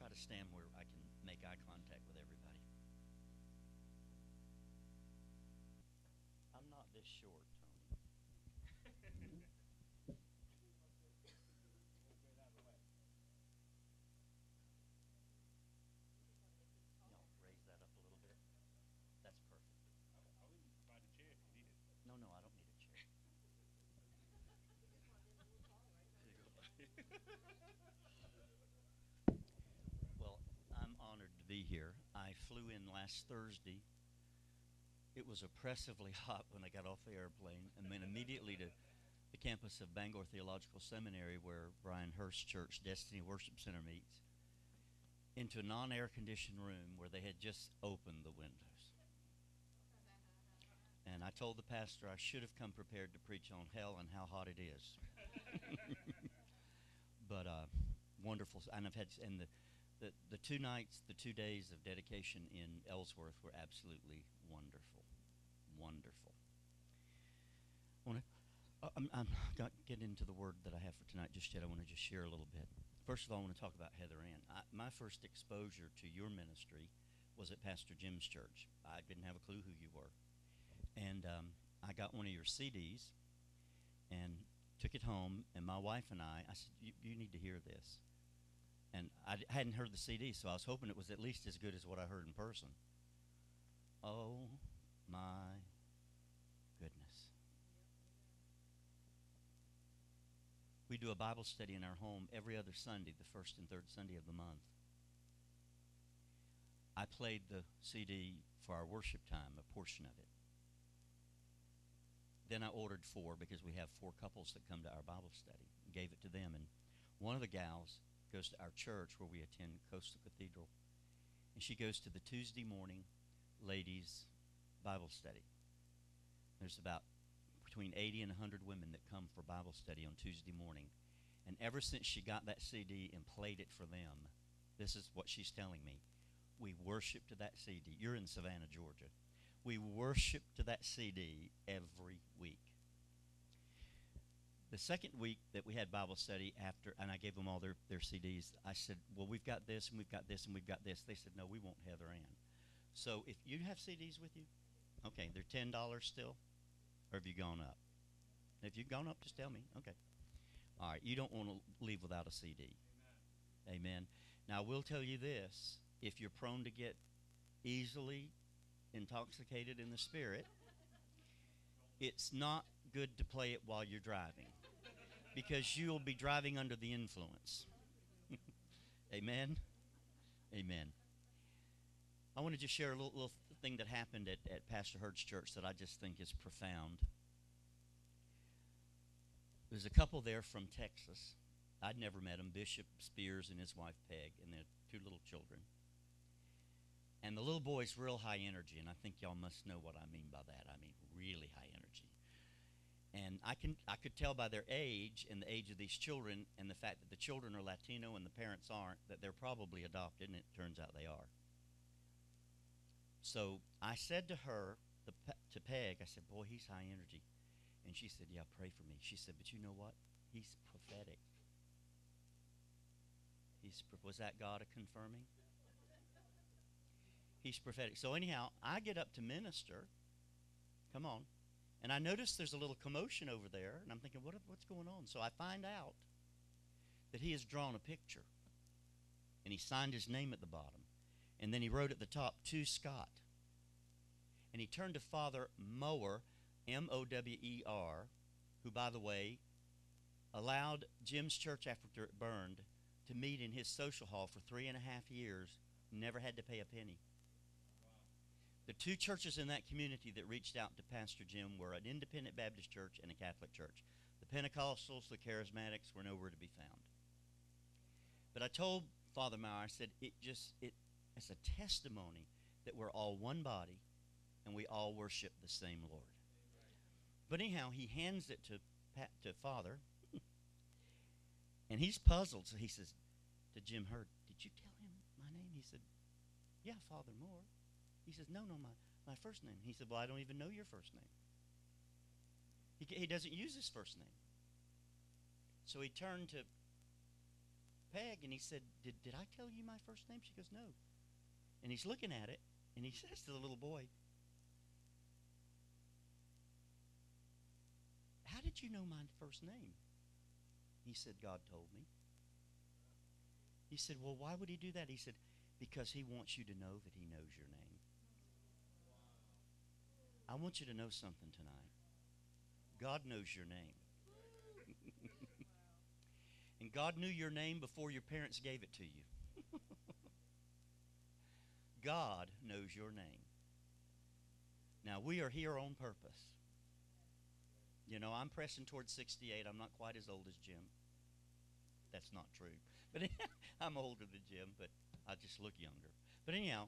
try to stand where I can make eye contact with everybody. I'm not this short, Tony. Y'all raise that up a little bit. That's perfect. No, no, I don't need a chair. Well, I'm honored to be here. I flew in last Thursday. It was oppressively hot when I got off the airplane, and then immediately to the campus of Bangor Theological Seminary, where Brian Hurst Church Destiny Worship Center meets, into a non-air conditioned room where they had just opened the windows. And I told the pastor I should have come prepared to preach on hell and how hot it is. But wonderful, and I've had, and the 2 nights, the 2 days of dedication in Ellsworth were absolutely wonderful, wonderful. I'm not getting into the word that I have for tonight just yet. I want to just share a little bit. First of all, I want to talk about Heather Ann. My first exposure to your ministry was at Pastor Jim's church. I didn't have a clue who you were. And I got one of your CDs and took it home, and my wife and I said, you need to hear this. And I hadn't heard the CD, so I was hoping it was at least as good as what I heard in person. Oh, my goodness. We do a Bible study in our home every other Sunday, the first and third Sunday of the month. I played the CD for our worship time, a portion of it. Then I ordered 4 because we have 4 couples that come to our Bible study. Gave it to them, and one of the gals goes to our church where we attend Coastal Cathedral, and she goes to the Tuesday morning ladies' Bible study. There's about between 80 and 100 women that come for Bible study on Tuesday morning, and ever since she got that CD and played it for them, this is what she's telling me. We worship to that CD. You're in Savannah, Georgia. We worship to that CD every week. The second week that we had Bible study after, and I gave them all their CDs, I said, well, we've got this, and we've got this, and we've got this. They said, no, we won't Heather Ann. So if you have CDs with you, okay, they're $10 still, or have you gone up? If you've gone up, just tell me. Okay. All right, you don't want to leave without a CD. Amen. Amen. Now, I will tell you this. If you're prone to get easily intoxicated in the spirit, it's not good to play it while you're driving, because you'll be driving under the influence. Amen? Amen. I want to just share a little thing that happened at Pastor Hurd's church that I just think is profound. There's a couple there from Texas. I'd never met them, Bishop Spears and his wife Peg, and their 2 little children. And the little boy's real high energy, and I think y'all must know what I mean by that. I mean really high energy. And I could tell by their age and the age of these children and the fact that the children are Latino and the parents aren't, that they're probably adopted, and it turns out they are. So I said to her, to Peg, I said, boy, he's high energy. And she said, yeah, pray for me. She said, but you know what? He's prophetic. Was that God confirming? He's prophetic. So anyhow, I get up to minister. Come on. And I notice there's a little commotion over there, and I'm thinking, what's going on? So I find out that he has drawn a picture, and he signed his name at the bottom. And then he wrote at the top, to Scott. And he turned to Father Mower, Mower, who, by the way, allowed Jim's church after it burned to meet in his social hall for 3.5 years, never had to pay a penny. The 2 churches in that community that reached out to Pastor Jim were an independent Baptist church and a Catholic church. The Pentecostals, the Charismatics were nowhere to be found. But I told Father Maurer, I said, it's a testimony that we're all one body and we all worship the same Lord. But anyhow, he hands it to Father, and he's puzzled. So he says to Jim Hurd, did you tell him my name? He said, yeah, Father Moore. He says, no, my first name. He said, well, I don't even know your first name. He doesn't use his first name. So he turned to Peg, and he said, did I tell you my first name? She goes, no. And he's looking at it, and he says to the little boy, how did you know my first name? He said, God told me. He said, well, why would he do that? He said, because he wants you to know that he knows your name. I want you to know something tonight. God knows your name. And God knew your name before your parents gave it to you. God knows your name. Now, we are here on purpose. You know, I'm pressing towards 68. I'm not quite as old as Jim. That's not true. But I'm older than Jim, but I just look younger. But anyhow,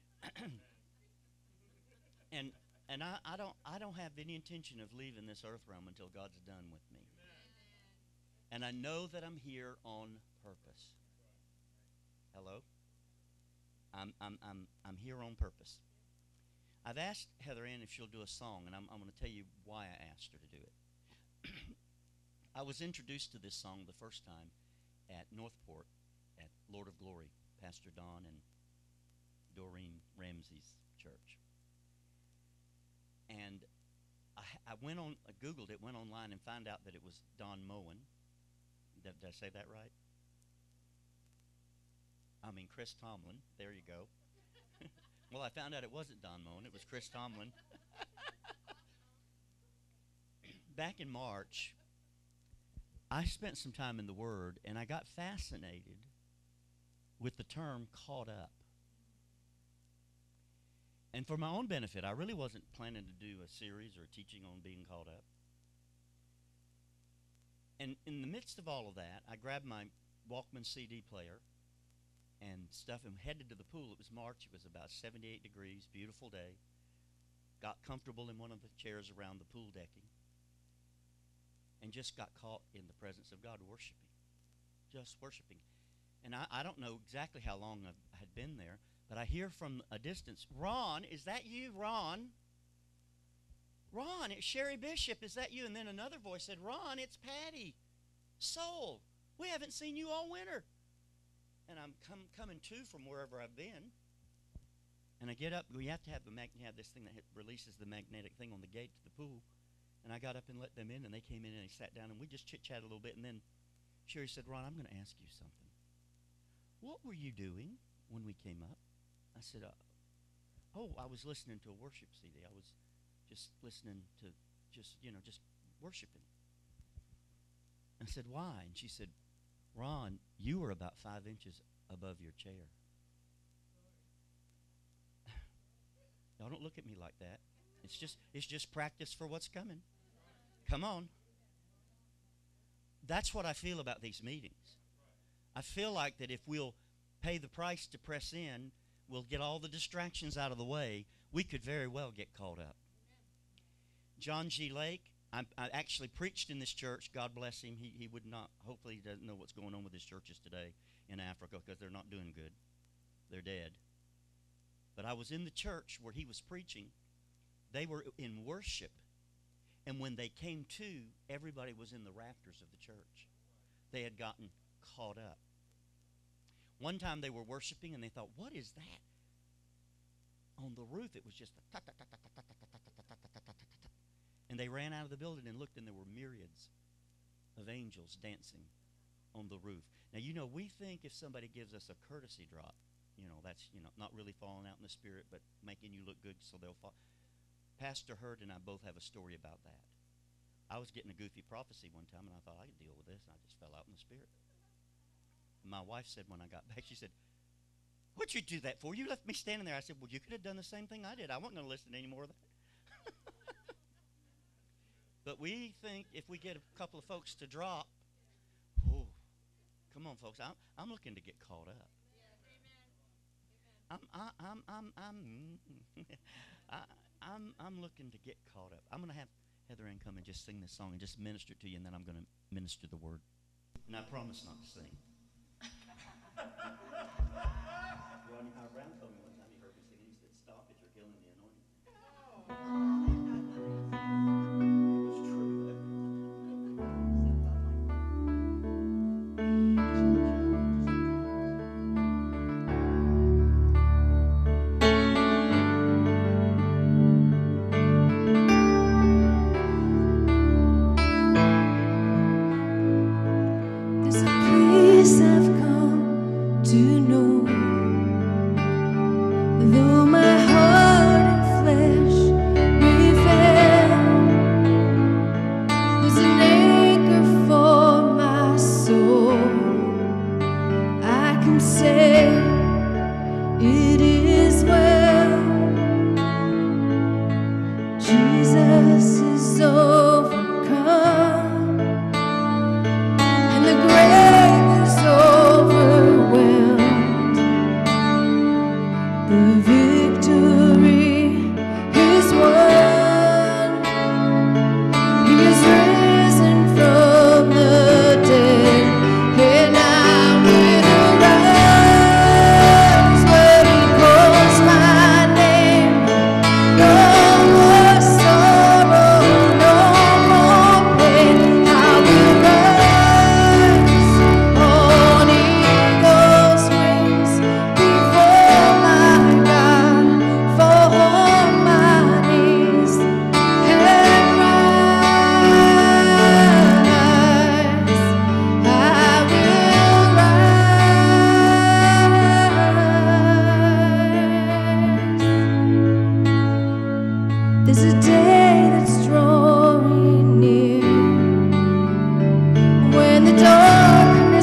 and I don't have any intention of leaving this earth realm until God's done with me. And I know that I'm here on purpose. Hello? I'm here on purpose. I've asked Heather Ann if she'll do a song, and I'm going to tell you why I asked her to do it. I was introduced to this song the first time at Northport at Lord of Glory, Pastor Don and Doreen Ramsey's church. And I went on, I Googled it, went online, and found out that it was Don Moen. Did I say that right? I mean, Chris Tomlin. There you go. Well, I found out it wasn't Don Moen. It was Chris Tomlin. Back in March, I spent some time in the Word, and I got fascinated with the term caught up. And for my own benefit, I really wasn't planning to do a series or a teaching on being caught up. And in the midst of all of that, I grabbed my Walkman CD player and stuff and headed to the pool. It was March. It was about 78 degrees, beautiful day. Got comfortable in one of the chairs around the pool decking and just got caught in the presence of God worshiping, just worshiping. And I don't know exactly how long I had been there, but I hear from a distance, Ron, is that you, Ron? Ron, it's Sherry Bishop, is that you? And then another voice said, Ron, it's Patty Soul. We haven't seen you all winter. And I'm coming to from wherever I've been. And I get up. We have to have this thing that releases the magnetic thing on the gate to the pool. And I got up and let them in, and they came in and they sat down, and we just chit-chatted a little bit. And then Sherry said, Ron, I'm going to ask you something. What were you doing when we came up? I said, I was listening to a worship CD. I was just listening to just worshiping. I said, why? And she said, Ron, you were about 5 inches above your chair. Y'all don't look at me like that. It's just practice for what's coming. Come on. That's what I feel about these meetings. I feel like that if we'll pay the price to press in, we'll get all the distractions out of the way, we could very well get caught up. John G. Lake, I actually preached in this church. God bless him. He would not, hopefully he doesn't know what's going on with his churches today in Africa because they're not doing good. They're dead. But I was in the church where he was preaching. They were in worship. And when they came to, everybody was in the rafters of the church. They had gotten caught up. One time they were worshiping and they thought, what is that? On the roof, it was just a ta-ta-ta-ta-ta-ta-ta-ta-ta-ta-ta-ta. And they ran out of the building and looked, and there were myriads of angels dancing on the roof. Now, we think if somebody gives us a courtesy drop, that's, not really falling out in the spirit, but making you look good so they'll fall. Pastor Hurd and I both have a story about that. I was getting a goofy prophecy one time, and I thought I could deal with this, and I just fell out in the spirit. And my wife said when I got back, she said, what'd you do that for? You left me standing there. I said, well, you could have done the same thing I did. I wasn't going to listen to any more of that. But we think if we get a couple of folks to drop, oh, come on, folks. I'm looking to get caught up. I'm looking to get caught up. I'm going to have Heather Ann come and just sing this song and just minister to you, and then I'm going to minister the word. And I promise not to sing. Ronnie Howard Brown told me one time he heard me singing. He said, "Stop it! You're killing the anointing." It was true.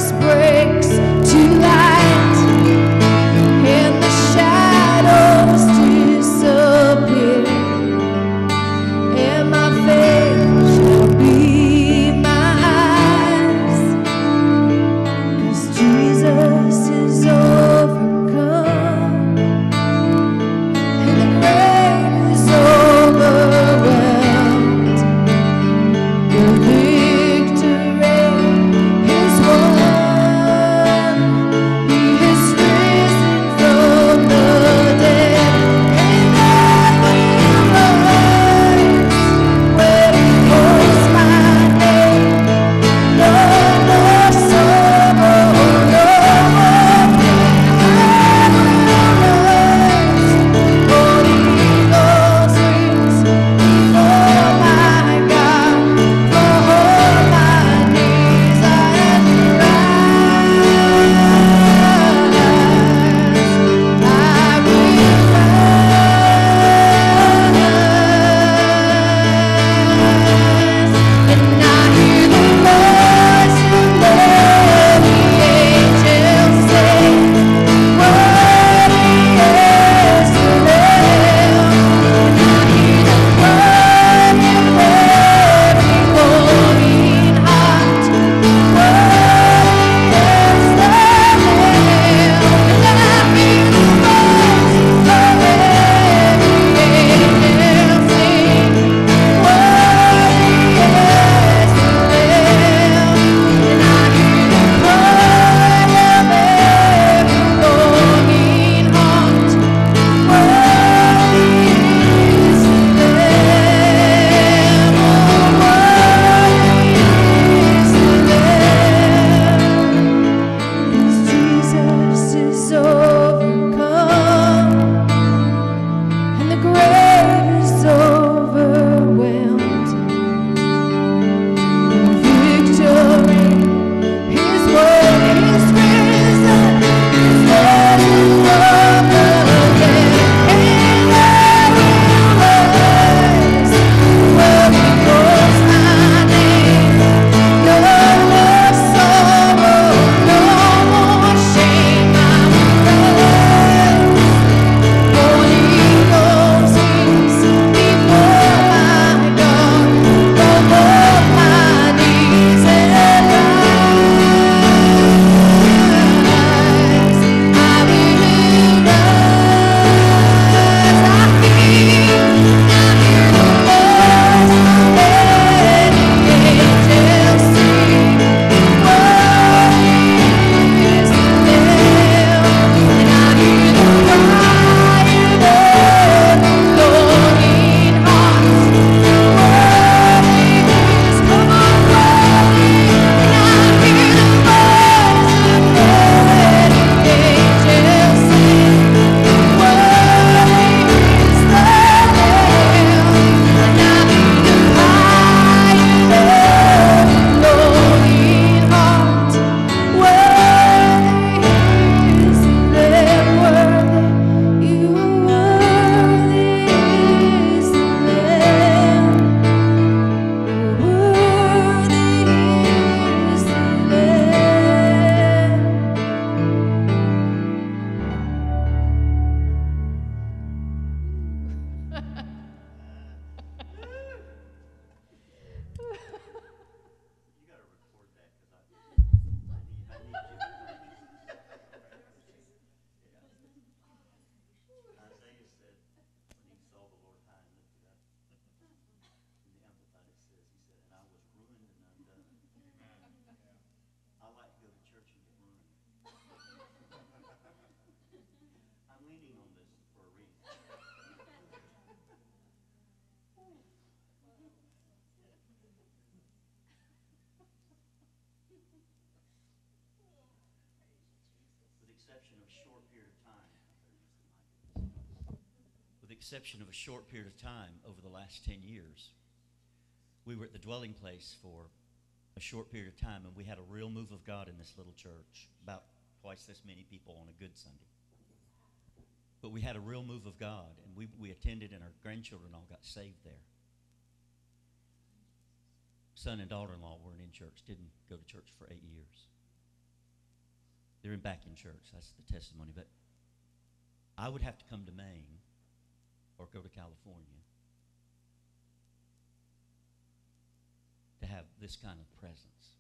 exception of a short period of time over the last 10 years. We were at the dwelling place for a short period of time, and we had a real move of God in this little church, about twice this many people on a good Sunday. But we had a real move of God, and we attended, and our grandchildren all got saved there. Son and daughter-in-law weren't in church, didn't go to church for 8 years. They're back in church. That's the testimony. But I would have to come to Maine or go to California to have this kind of presence.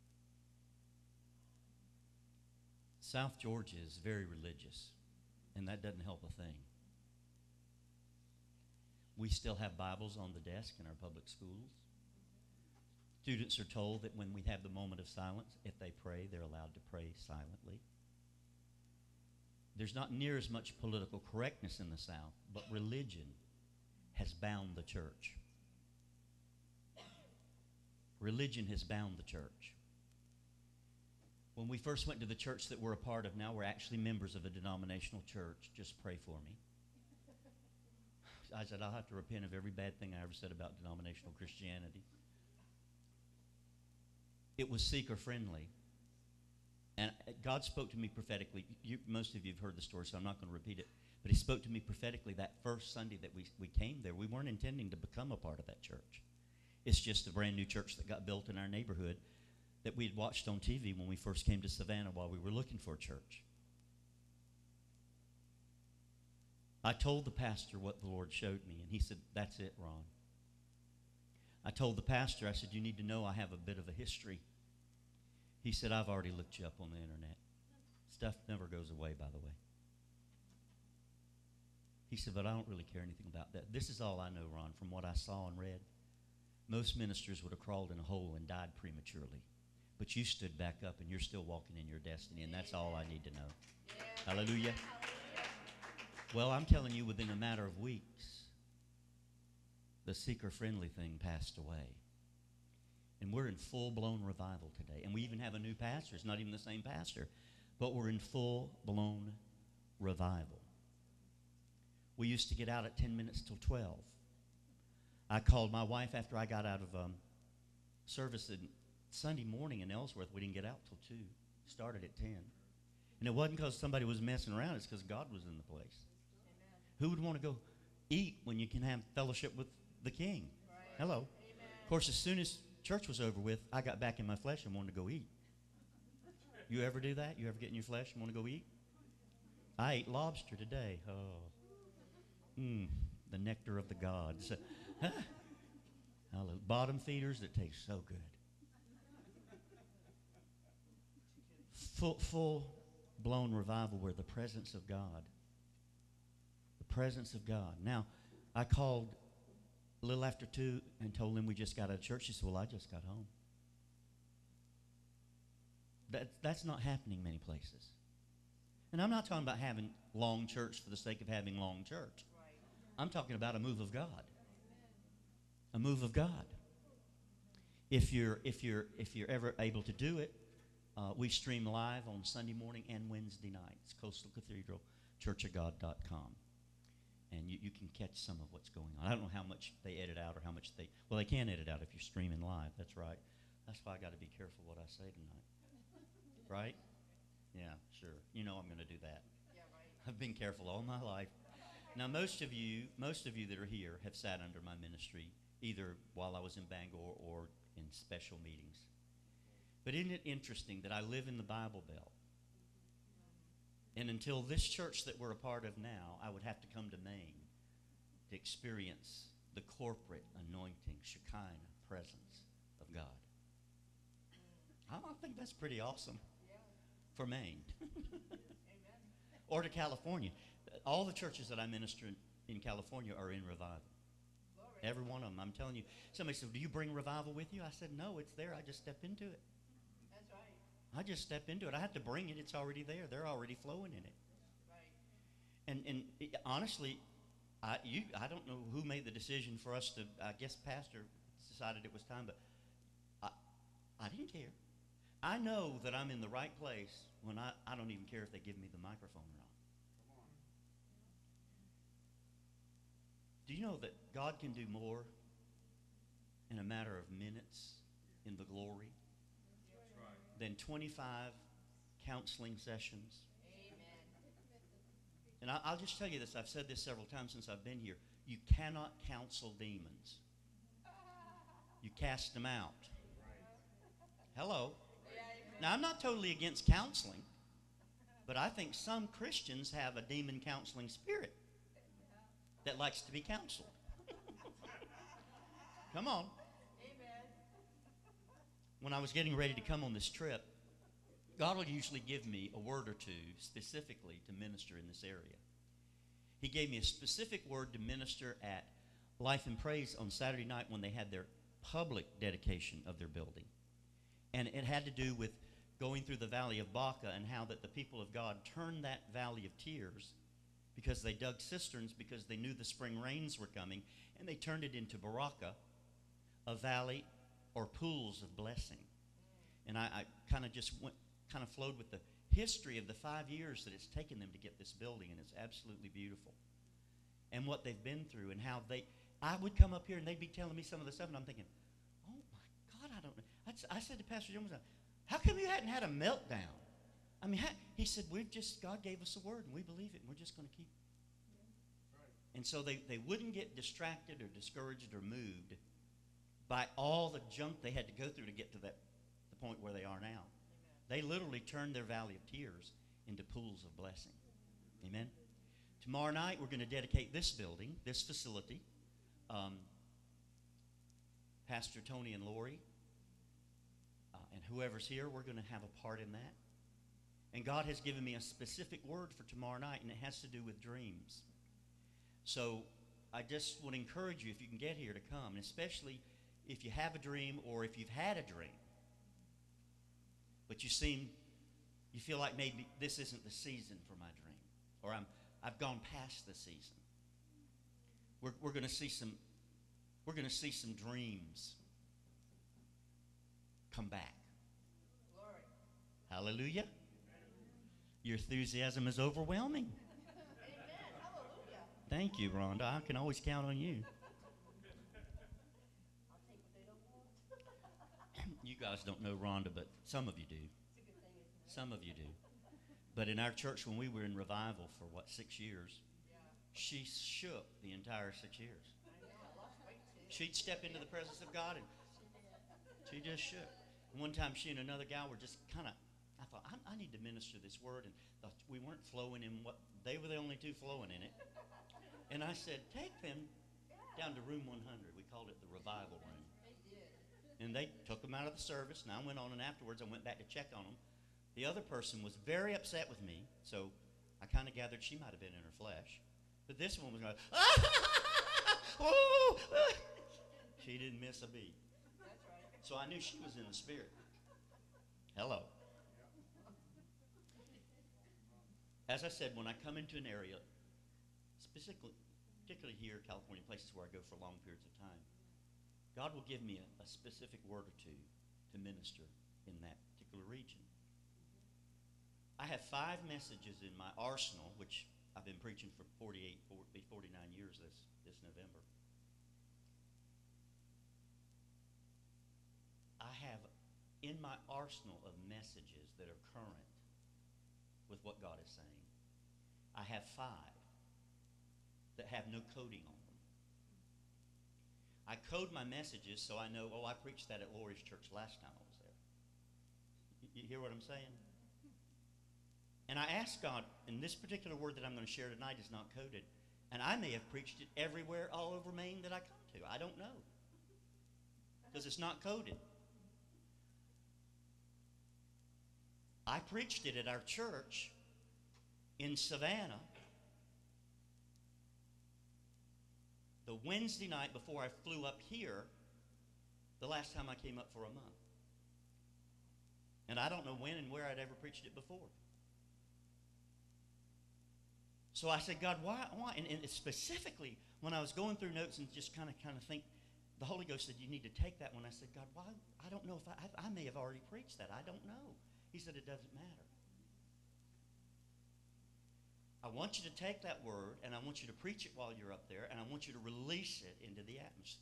South Georgia is very religious, and that doesn't help a thing. We still have Bibles on the desk in our public schools. Students are told that when we have the moment of silence, if they pray, they're allowed to pray silently. There's not near as much political correctness in the South, but religion has bound the church. Religion has bound the church. When we first went to the church that we're a part of now, we're actually members of a denominational church. Just pray for me. I said, I'll have to repent of every bad thing I ever said about denominational Christianity. It was seeker-friendly. And God spoke to me prophetically. Most of you have heard the story, so I'm not going to repeat it. But he spoke to me prophetically that first Sunday that we came there. We weren't intending to become a part of that church. It's just a brand new church that got built in our neighborhood that we had watched on TV when we first came to Savannah while we were looking for a church. I told the pastor what the Lord showed me, and he said, that's it, Ron. I told the pastor, I said, you need to know I have a bit of a history. He said, I've already looked you up on the internet. Stuff never goes away, by the way. He said, but I don't really care anything about that. This is all I know, Ron, from what I saw and read. Most ministers would have crawled in a hole and died prematurely. But you stood back up, and you're still walking in your destiny, and that's all I need to know. Yeah. Hallelujah. Well, I'm telling you, within a matter of weeks, the seeker-friendly thing passed away. And we're in full-blown revival today. And we even have a new pastor. It's not even the same pastor. But we're in full-blown revival. We used to get out at 10 minutes till 12. I called my wife after I got out of service Sunday morning in Ellsworth. We didn't get out till 2. Started at 10. And it wasn't because somebody was messing around. It's because God was in the place. Amen. Who would want to go eat when you can have fellowship with the King? Right. Hello. Amen. Of course, as soon as church was over with, I got back in my flesh and wanted to go eat. You ever do that? You ever get in your flesh and want to go eat? I ate lobster today. Oh, the nectar of the gods. Bottom feeders that taste so good. Full-blown revival where the presence of God. The presence of God. Now, I called a little after 2 and told him we just got out of church. He said, well, I just got home. That's not happening many places. And I'm not talking about having long church for the sake of having long church. Right. I'm talking about a move of God. A move of God. If you're ever able to do it, we stream live on Sunday morning and Wednesday nights. Coastal Cathedral, churchofgod.com. And you can catch some of what's going on. I don't know how much they edit out or how much they can edit out if you're streaming live. That's right. That's why I got to be careful what I say tonight. Right? Yeah, sure. You know I'm going to do that. Yeah, right. I've been careful all my life. Now, most of you that are here have sat under my ministry, either while I was in Bangor or in special meetings. But isn't it interesting that I live in the Bible Belt? And until this church that we're a part of now, I would have to come to Maine to experience the corporate anointing, Shekinah presence of God. I think that's pretty awesome for Maine. Or to California. All the churches that I minister in California are in revival. Every one of them. I'm telling you. Somebody said, do you bring revival with you? I said, no, it's there. I just step into it. That's right. I just step into it. I have to bring it. It's already there. They're already flowing in it. Right. And honestly, I don't know who made the decision for us to, I guess Pastor decided it was time, but I didn't care. I know that I'm in the right place when I don't even care if they give me the microphone or not. Do you know that God can do more in a matter of minutes in the glory than 25 counseling sessions? Amen. And I'll just tell you this. I've said this several times since I've been here. You cannot counsel demons. You cast them out. Hello. Now, I'm not totally against counseling. But I think some Christians have a demon counseling spirit that likes to be counseled. Come on. When I was getting ready to come on this trip, God will usually give me a word or two specifically to minister in this area. He gave me a specific word to minister at Life and Praise on Saturday night when they had their public dedication of their building. And it had to do with going through the valley of Baca and how that the people of God turned that valley of tears because they dug cisterns because they knew the spring rains were coming, and they turned it into Baraka, a valley or pools of blessing. And I kind of just flowed with the history of the 5 years that it's taken them to get this building, and it's absolutely beautiful. And what they've been through and how I would come up here and they'd be telling me some of the stuff, and I'm thinking, oh my God, I don't know. I said to Pastor Jones, how come you hadn't had a meltdown? I mean, he said, God gave us a word, and we believe it, and we're just going to keep. Right. And so they wouldn't get distracted or discouraged or moved by all the junk they had to go through to get to the point where they are now. Amen. They literally turned their valley of tears into pools of blessing. Amen. Tomorrow night, we're going to dedicate this building, this facility. Pastor Tony and Lori and whoever's here, we're going to have a part in that. And God has given me a specific word for tomorrow night, and it has to do with dreams. So I just would encourage you, if you can get here, to come, and especially if you have a dream or if you've had a dream, but you feel like maybe this isn't the season for my dream, or I've gone past the season. We're going to see some dreams come back. Glory. Hallelujah. Your enthusiasm is overwhelming. Amen. Hallelujah. Thank you, Rhonda. I can always count on you. I'll take what they don't want. You guys don't know Rhonda, but some of you do. It's a good thing, isn't it? Some of you do. But in our church, when we were in revival for, 6 years, she shook the entire 6 years. She'd step into the presence of God, and she just shook. And one time, she and another gal were just I thought, I need to minister this word, and we weren't flowing in they were the only two flowing in it. And I said, take them down to room 100. We called it the revival room. And they took them out of the service, and I went on, and afterwards I went back to check on them. The other person was very upset with me, so I kind of gathered she might have been in her flesh. But this one was going, she didn't miss a beat. That's right. So I knew she was in the spirit. Hello. As I said, when I come into an area, particularly here, California, places where I go for long periods of time, God will give me a specific word or two to minister in that particular region. I have 5 messages in my arsenal, which I've been preaching for 49 years this November. I have in my arsenal of messages that are current with what God is saying. I have 5 that have no coding on them. I code my messages so I know, I preached that at Lori's church last time I was there. You hear what I'm saying? And I asked God, and this particular word that I'm going to share tonight is not coded, and I may have preached it everywhere all over Maine that I come to. I don't know, because it's not coded. I preached it at our church in Savannah the Wednesday night before I flew up here, the last time I came up for a month. And I don't know when and where I'd ever preached it before. So I said, God, why? And specifically, when I was going through notes and just kind of think, the Holy Ghost said, you need to take that one. I said, God, why? I don't know if I may have already preached that. I don't know. He said, it doesn't matter. I want you to take that word, and I want you to preach it while you're up there, and I want you to release it into the atmosphere.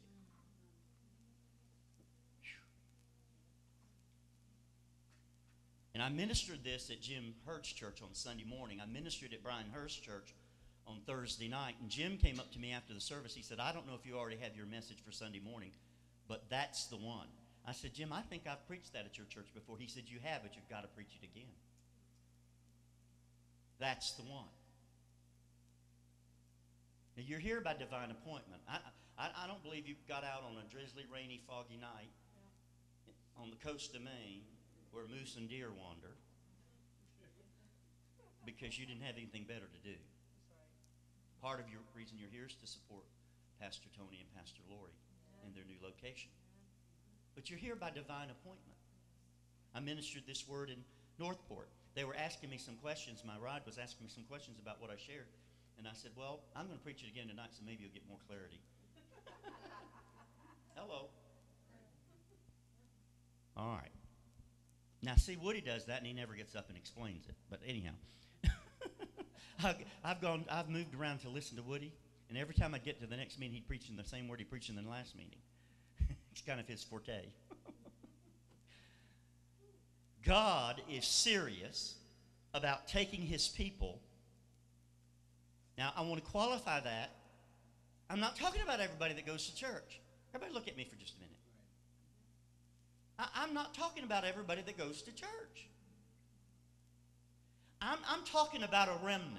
And I ministered this at Jim Hurd's church on Sunday morning. I ministered at Brian Hurst's church on Thursday night. And Jim came up to me after the service. He said, I don't know if you already have your message for Sunday morning, but that's the one. I said, Jim, I think I've preached that at your church before. He said, you have, but you've got to preach it again. That's the one. Now, you're here by divine appointment. I don't believe you got out on a drizzly, rainy, foggy night on the coast of Maine where moose and deer wander because you didn't have anything better to do. Part of your reason you're here is to support Pastor Tony and Pastor Lori in their new location. But you're here by divine appointment. I ministered this word in Northport. They were asking me some questions. My ride was asking me some questions about what I shared. And I said, well, I'm going to preach it again tonight, so maybe you'll get more clarity. Hello. All right. Now, see, Woody does that, and he never gets up and explains it. But anyhow, I've moved around to listen to Woody, and every time I get to the next meeting, he's preaching the same word he preached in the last meeting. It's kind of his forte. God is serious about taking his people. Now, I want to qualify that. I'm not talking about everybody that goes to church. Everybody look at me for just a minute. I'm not talking about everybody that goes to church. I'm talking about a remnant.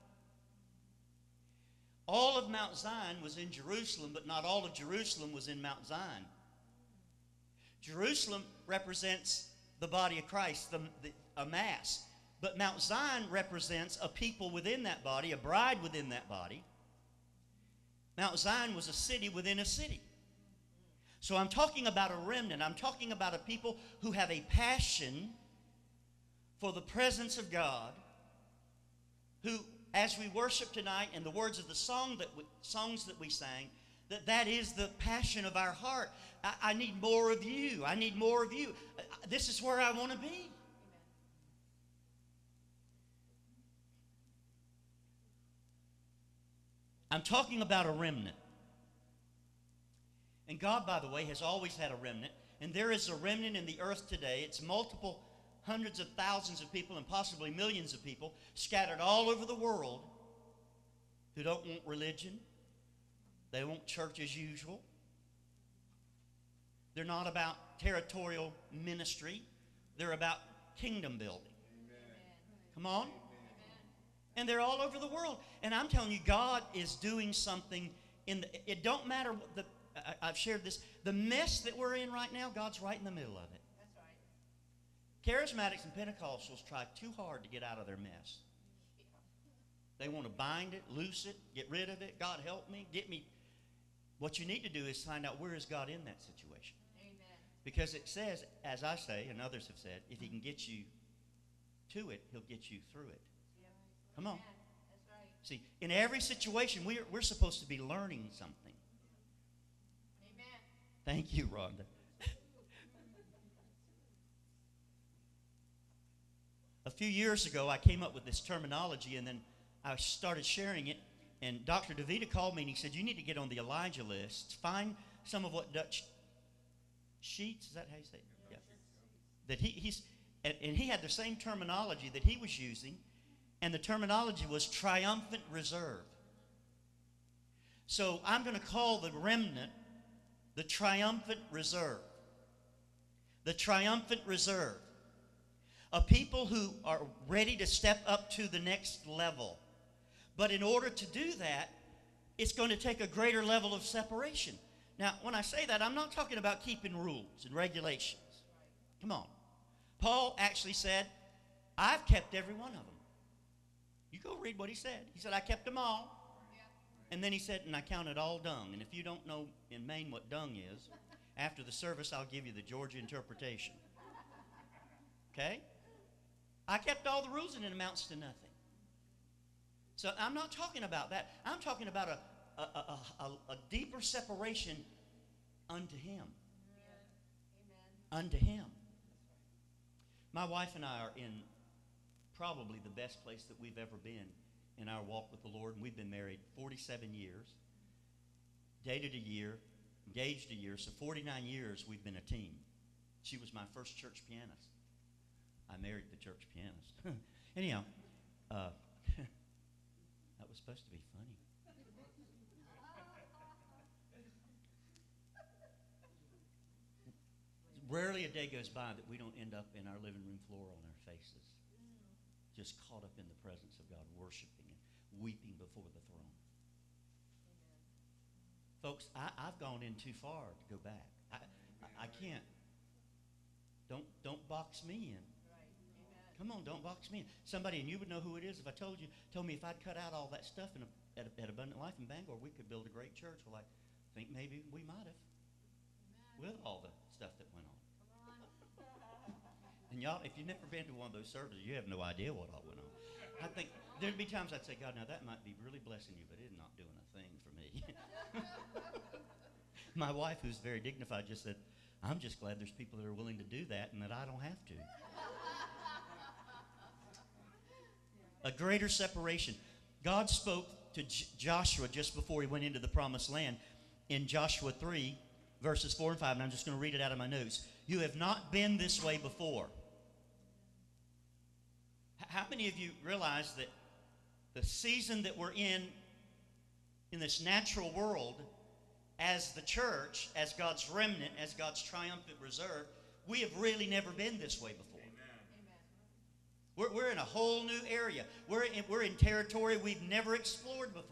All of Mount Zion was in Jerusalem, but not all of Jerusalem was in Mount Zion. Jerusalem represents the body of Christ, a mass. But Mount Zion represents a people within that body, a bride within that body. Mount Zion was a city within a city. So I'm talking about a remnant. I'm talking about a people who have a passion for the presence of God, who, as we worship tonight, and the words of the songs that we sang, that is the passion of our heart. I need more of you. I need more of you. This is where I want to be. I'm talking about a remnant. And God, by the way, has always had a remnant. And there is a remnant in the earth today. It's multiple hundreds of thousands of people and possibly millions of people scattered all over the world who don't want religion. They want church as usual. They're not about territorial ministry. They're about kingdom building. Amen. Come on. Amen. And they're all over the world. And I'm telling you, God is doing something it don't matter what I've shared this. The mess that we're in right now, God's right in the middle of it. That's right. Charismatics and Pentecostals try too hard to get out of their mess. They want to bind it, loose it, get rid of it. God help me, get me. What you need to do is find out where is God in that situation. Amen. Because it says, as I say, and others have said, if he can get you to it, he'll get you through it. Yep. Come on. That's right. See, in every situation, we're supposed to be learning something. Amen. Thank you, Rhonda. A few years ago, I came up with this terminology, and then I started sharing it. And Dr. DeVita called me, and he said, you need to get on the Elijah list. Find some of what Dutch Sheets, is that how you say it? Yeah. That he had the same terminology that he was using, and the terminology was triumphant reserve. So I'm going to call the remnant the triumphant reserve. The triumphant reserve. A people who are ready to step up to the next level. But in order to do that, it's going to take a greater level of separation. Now, when I say that, I'm not talking about keeping rules and regulations. Come on. Paul actually said, I've kept every one of them. You go read what he said. He said, I kept them all. And then he said, and I counted all dung. And if you don't know in Maine what dung is, after the service, I'll give you the Georgia interpretation. Okay? I kept all the rules and it amounts to nothing. So I'm not talking about that. I'm talking about a deeper separation unto him. Amen. Unto him. My wife and I are in probably the best place that we've ever been in our walk with the Lord. And we've been married 47 years, dated a year, engaged a year. So 49 years we've been a team. She was my first church pianist. I married the church pianist. Anyhow, that was supposed to be funny. Rarely a day goes by that we don't end up in our living room floor on our faces. just caught up in the presence of God, worshiping and weeping before the throne. Folks, I've gone in too far to go back. I can't. Don't box me in. Come on, don't box me in. Somebody, and you would know who it is if I told me if I'd cut out all that stuff at Abundant Life in Bangor, we could build a great church. Well, I think maybe we might have with all the stuff that went on. And y'all, if you've never been to one of those services, you have no idea what all went on. I think there'd be times I'd say, God, now that might be really blessing you, but it's not doing a thing for me. My wife, who's very dignified, just said, I'm just glad there's people that are willing to do that and that I don't have to. A greater separation. God spoke to Joshua just before he went into the promised land in Joshua 3, verses 4 and 5, and I'm just going to read it out of my notes. You have not been this way before. How many of you realize that the season that we're in this natural world, as the church, as God's remnant, as God's triumphant reserve, we have really never been this way before. We're in a whole new area. We're in territory we've never explored before.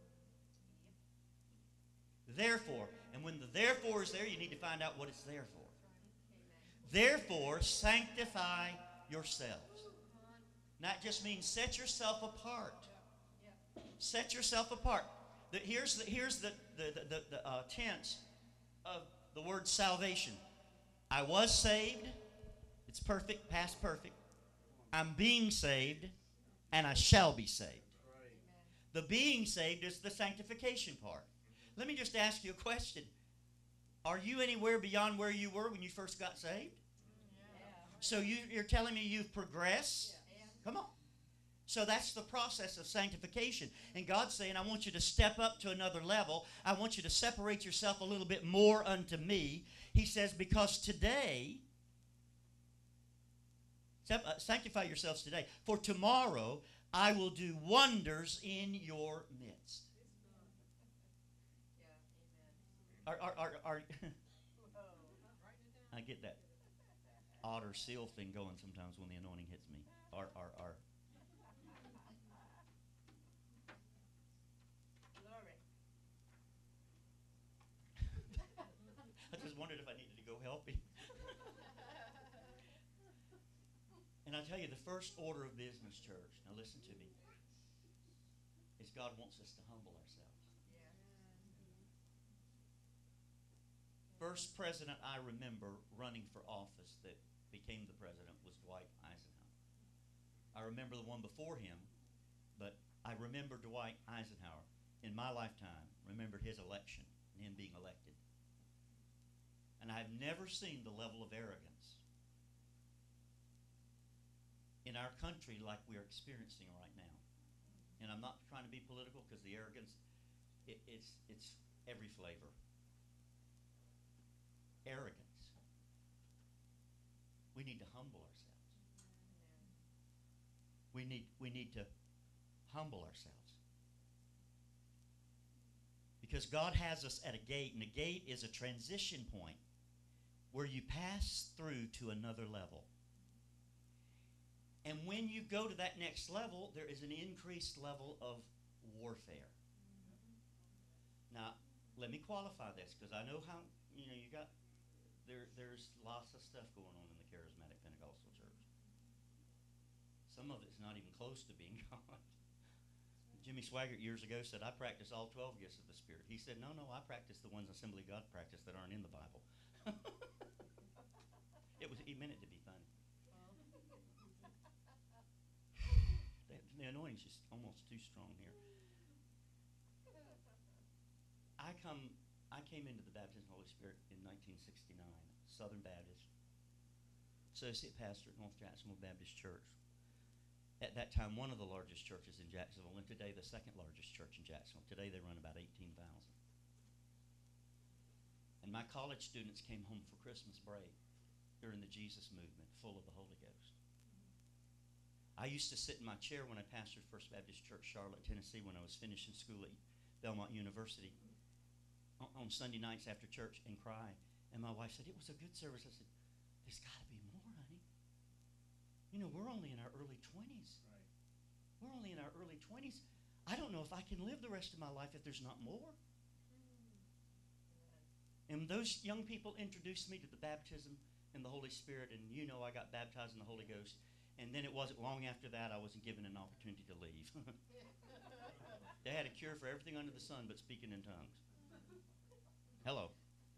Therefore, and when the therefore is there, you need to find out what it's there for. Therefore, sanctify yourselves. That just means set yourself apart. Set yourself apart. Here's the tense of the word salvation. I was saved. It's perfect, past perfect. I'm being saved, and I shall be saved. The being saved is the sanctification part. Let me just ask you a question. Are you anywhere beyond where you were when you first got saved? So you're telling me you've progressed? Come on. So that's the process of sanctification. And God's saying, I want you to step up to another level. I want you to separate yourself a little bit more unto me. He says, because today, sanctify yourselves today. For tomorrow, I will do wonders in your midst. I get that otter seal thing going sometimes when the anointing hits me. I just wondered if I needed to go help him. And I tell you, the first order of business, church, now listen to me, is God wants us to humble ourselves. First president I remember running for office that became the president was Dwight Eisenhower. I remember the one before him, but I remember Dwight Eisenhower in my lifetime, remembered his election and him being elected. And I've never seen the level of arrogance in our country like we're experiencing right now. And I'm not trying to be political because the arrogance, it's every flavor. Arrogance. We need to humble ourselves. We need to humble ourselves. Because God has us at a gate, and a gate is a transition point where you pass through to another level. And when you go to that next level, there is an increased level of warfare. Now, let me qualify this, because I know how, you got, there's lots of stuff going on in the charismatic Pentecostal church. Some of it's not even close to being God. Jimmy Swaggart years ago said, I practice all 12 gifts of the Spirit. He said, no, I practice the ones Assembly of God practice that aren't in the Bible. He meant it to be funny. The anointing's just almost too strong here. I came into the baptism of the Holy Spirit in 1969, Southern Baptist, associate pastor at North Jacksonville Baptist Church. At that time, one of the largest churches in Jacksonville, and today the second largest church in Jacksonville. Today they run about 18,000. And my college students came home for Christmas break during the Jesus movement, full of the Holy Ghost. I used to sit in my chair when I pastored First Baptist Church, Charlotte, Tennessee, when I was finishing school at Belmont University on Sunday nights after church and cry. And my wife said, it was a good service. I said, there's got to be more, honey. You know, we're only in our early 20s. We're only in our early 20s. I don't know if I can live the rest of my life if there's not more. And those young people introduced me to the baptism in the Holy Spirit, and you know I got baptized in the Holy Ghost. And then it wasn't long after that I wasn't given an opportunity to leave. They had a cure for everything under the sun but speaking in tongues. Hello.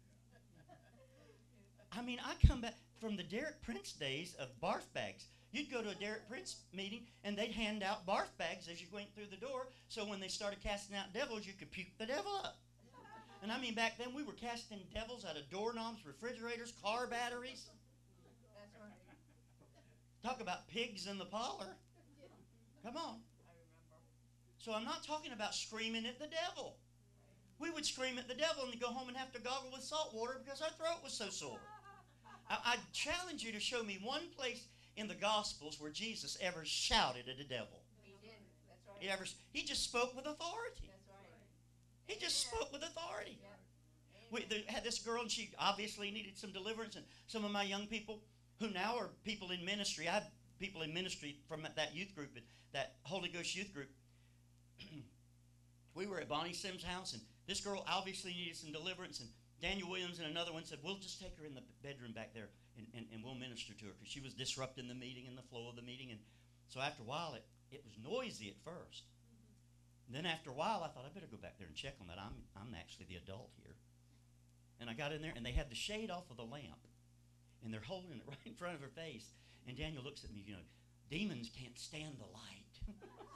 I mean, I come back from the Derek Prince days of barf bags. You'd go to a Derek Prince meeting, and they'd hand out barf bags as you went through the door, so when they started casting out devils, you could puke the devil up. And I mean, back then we were casting devils out of doorknobs, refrigerators, car batteries. That's right. Talk about pigs in the parlor. Come on. I remember. So I'm not talking about screaming at the devil. We would scream at the devil and go home and have to goggle with salt water because our throat was so sore. I challenge you to show me one place in the Gospels where Jesus ever shouted at the devil. He didn't. That's right. He just spoke with authority. That's right. He just spoke with authority. Yep. We had this girl, and she obviously needed some deliverance, and some of my young people who now are people in ministry, I have people in ministry from that youth group, that Holy Ghost youth group. We were at Bonnie Sims' house, and this girl obviously needed some deliverance, and Daniel Williams and another one said, we'll just take her in the bedroom back there, and we'll minister to her, because she was disrupting the meeting and the flow of the meeting. And so after a while, it was noisy at first. And then after a while, I thought, I better go back there and check on that. I'm actually the adult here. And I got in there, and they had the shade off of the lamp, and they're holding it right in front of her face. And Daniel looks at me, you know, demons can't stand the light.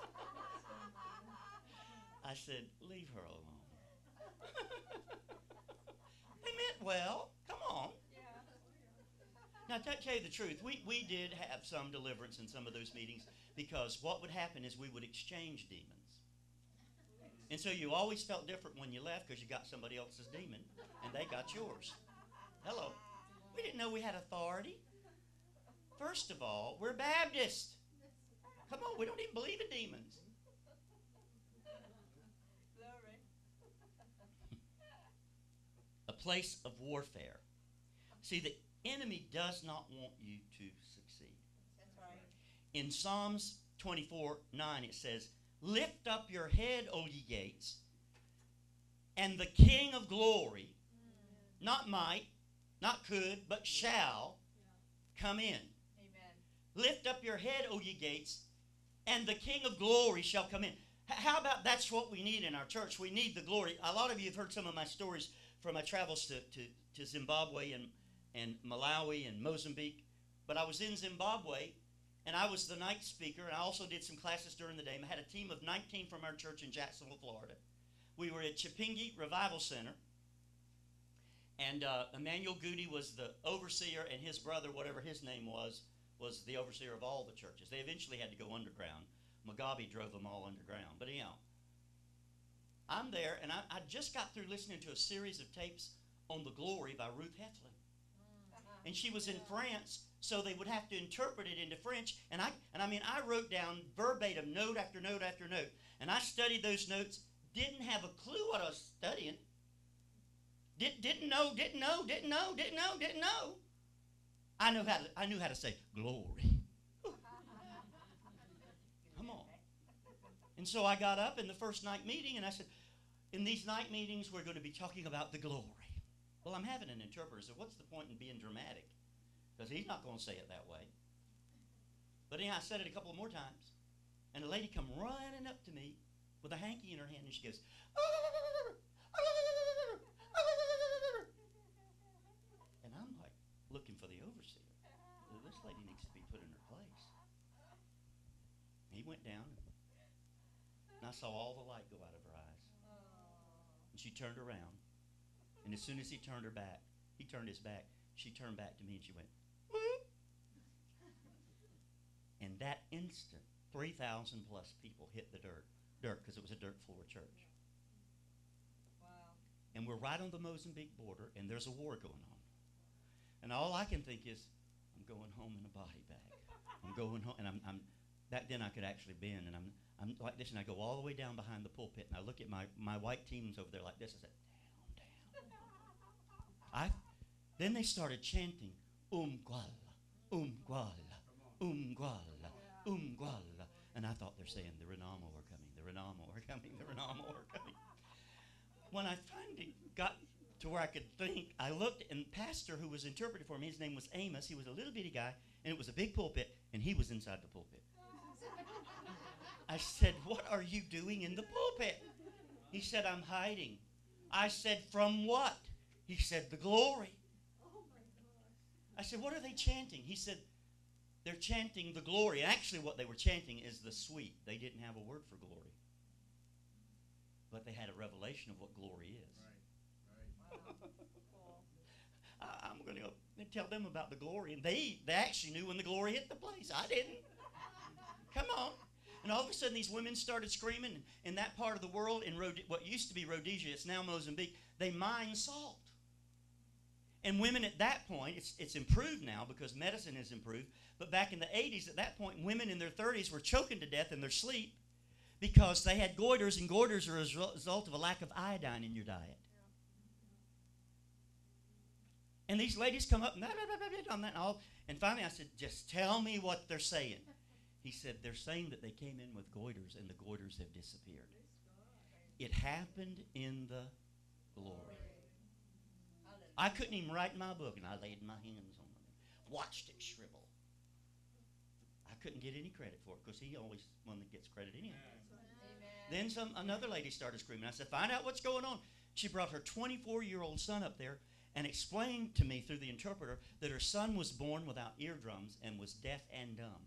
I said, leave her alone. They meant well. Come on. Now, to tell you the truth, we did have some deliverance in some of those meetings, because what would happen is we would exchange demons. And so you always felt different when you left because you got somebody else's demon and they got yours. Hello. We didn't know we had authority. First of all, we're Baptist. Come on, we don't even believe in demons. Glory. A place of warfare. See, the enemy does not want you to succeed. That's right. In Psalms 24:9 it says, lift up your head, O ye gates, and the King of glory, not might, not could, but shall come in. Amen. Lift up your head, O ye gates, and the King of glory shall come in. How about that's what we need in our church? We need the glory. A lot of you have heard some of my stories from my travels to Zimbabwe and Malawi and Mozambique. But I was in Zimbabwe, and I was the night speaker, and I also did some classes during the day. I had a team of 19 from our church in Jacksonville, Florida. We were at Chipinge Revival Center, and Emmanuel Goody was the overseer, and his brother, whatever his name was the overseer of all the churches. They eventually had to go underground. Mugabe drove them all underground. But anyhow, I'm there, and I just got through listening to a series of tapes on the glory by Ruth Heflin. And she was in France, so they would have to interpret it into French. And I wrote down verbatim, note after note after note. And I studied those notes, didn't have a clue what I was studying. Didn't know. I knew how to say glory. Come on. And so I got up in the first night meeting, and I said, in these night meetings, we're going to be talking about the glory. Well, I'm having an interpreter, so what's the point in being dramatic? Because he's not going to say it that way. But anyhow, I said it a couple more times. And a lady come running up to me with a hanky in her hand, and she goes, and I'm like looking for the overseer. This lady needs to be put in her place. He went down, and I saw all the light go out of her eyes. And she turned around. And as soon as he turned his back, she turned back to me and she went, whoop. And that instant, 3,000 plus people hit the dirt because it was a dirt floor church. Wow. And we're right on the Mozambique border, and there's a war going on. And all I can think is, I'm going home in a body bag. I'm going home, and I'm back then I could actually bend, and I'm like this, and I go all the way down behind the pulpit, and I look at my white teams over there like this. I said, down. Then they started chanting, Umgwala, Umgwala, Umguala, umguala. And I thought they're saying, the Renamo are coming, the Renamo are coming, the Renamo are coming. When I finally got to where I could think, I looked, and the pastor who was interpreting for me, his name was Amos. He was a little bitty guy, and it was a big pulpit, and he was inside the pulpit. I said, what are you doing in the pulpit? He said, I'm hiding. I said, from what? He said, the glory. I said, what are they chanting? He said, they're chanting the glory. Actually, what they were chanting is the sweet. They didn't have a word for glory. But they had a revelation of what glory is. I'm going to go and tell them about the glory. And they actually knew when the glory hit the place. I didn't. Come on. And all of a sudden, these women started screaming. In that part of the world, in what used to be Rhodesia, it's now Mozambique, they mine salt. And women at that point, it's improved now because medicine has improved, but back in the 80s, at that point, women in their 30s were choking to death in their sleep because they had goiters, and goiters are a result of a lack of iodine in your diet. And these ladies come up and on that and all, and finally I said, just tell me what they're saying. He said, they're saying that they came in with goiters and the goiters have disappeared. It happened in the glory. I couldn't even write in my book, and I laid my hands on them, watched it shrivel. I couldn't get any credit for it because he always one that gets credit anyway. Then another lady started screaming. I said, find out what's going on. She brought her 24-year-old son up there and explained to me through the interpreter that her son was born without eardrums and was deaf and dumb.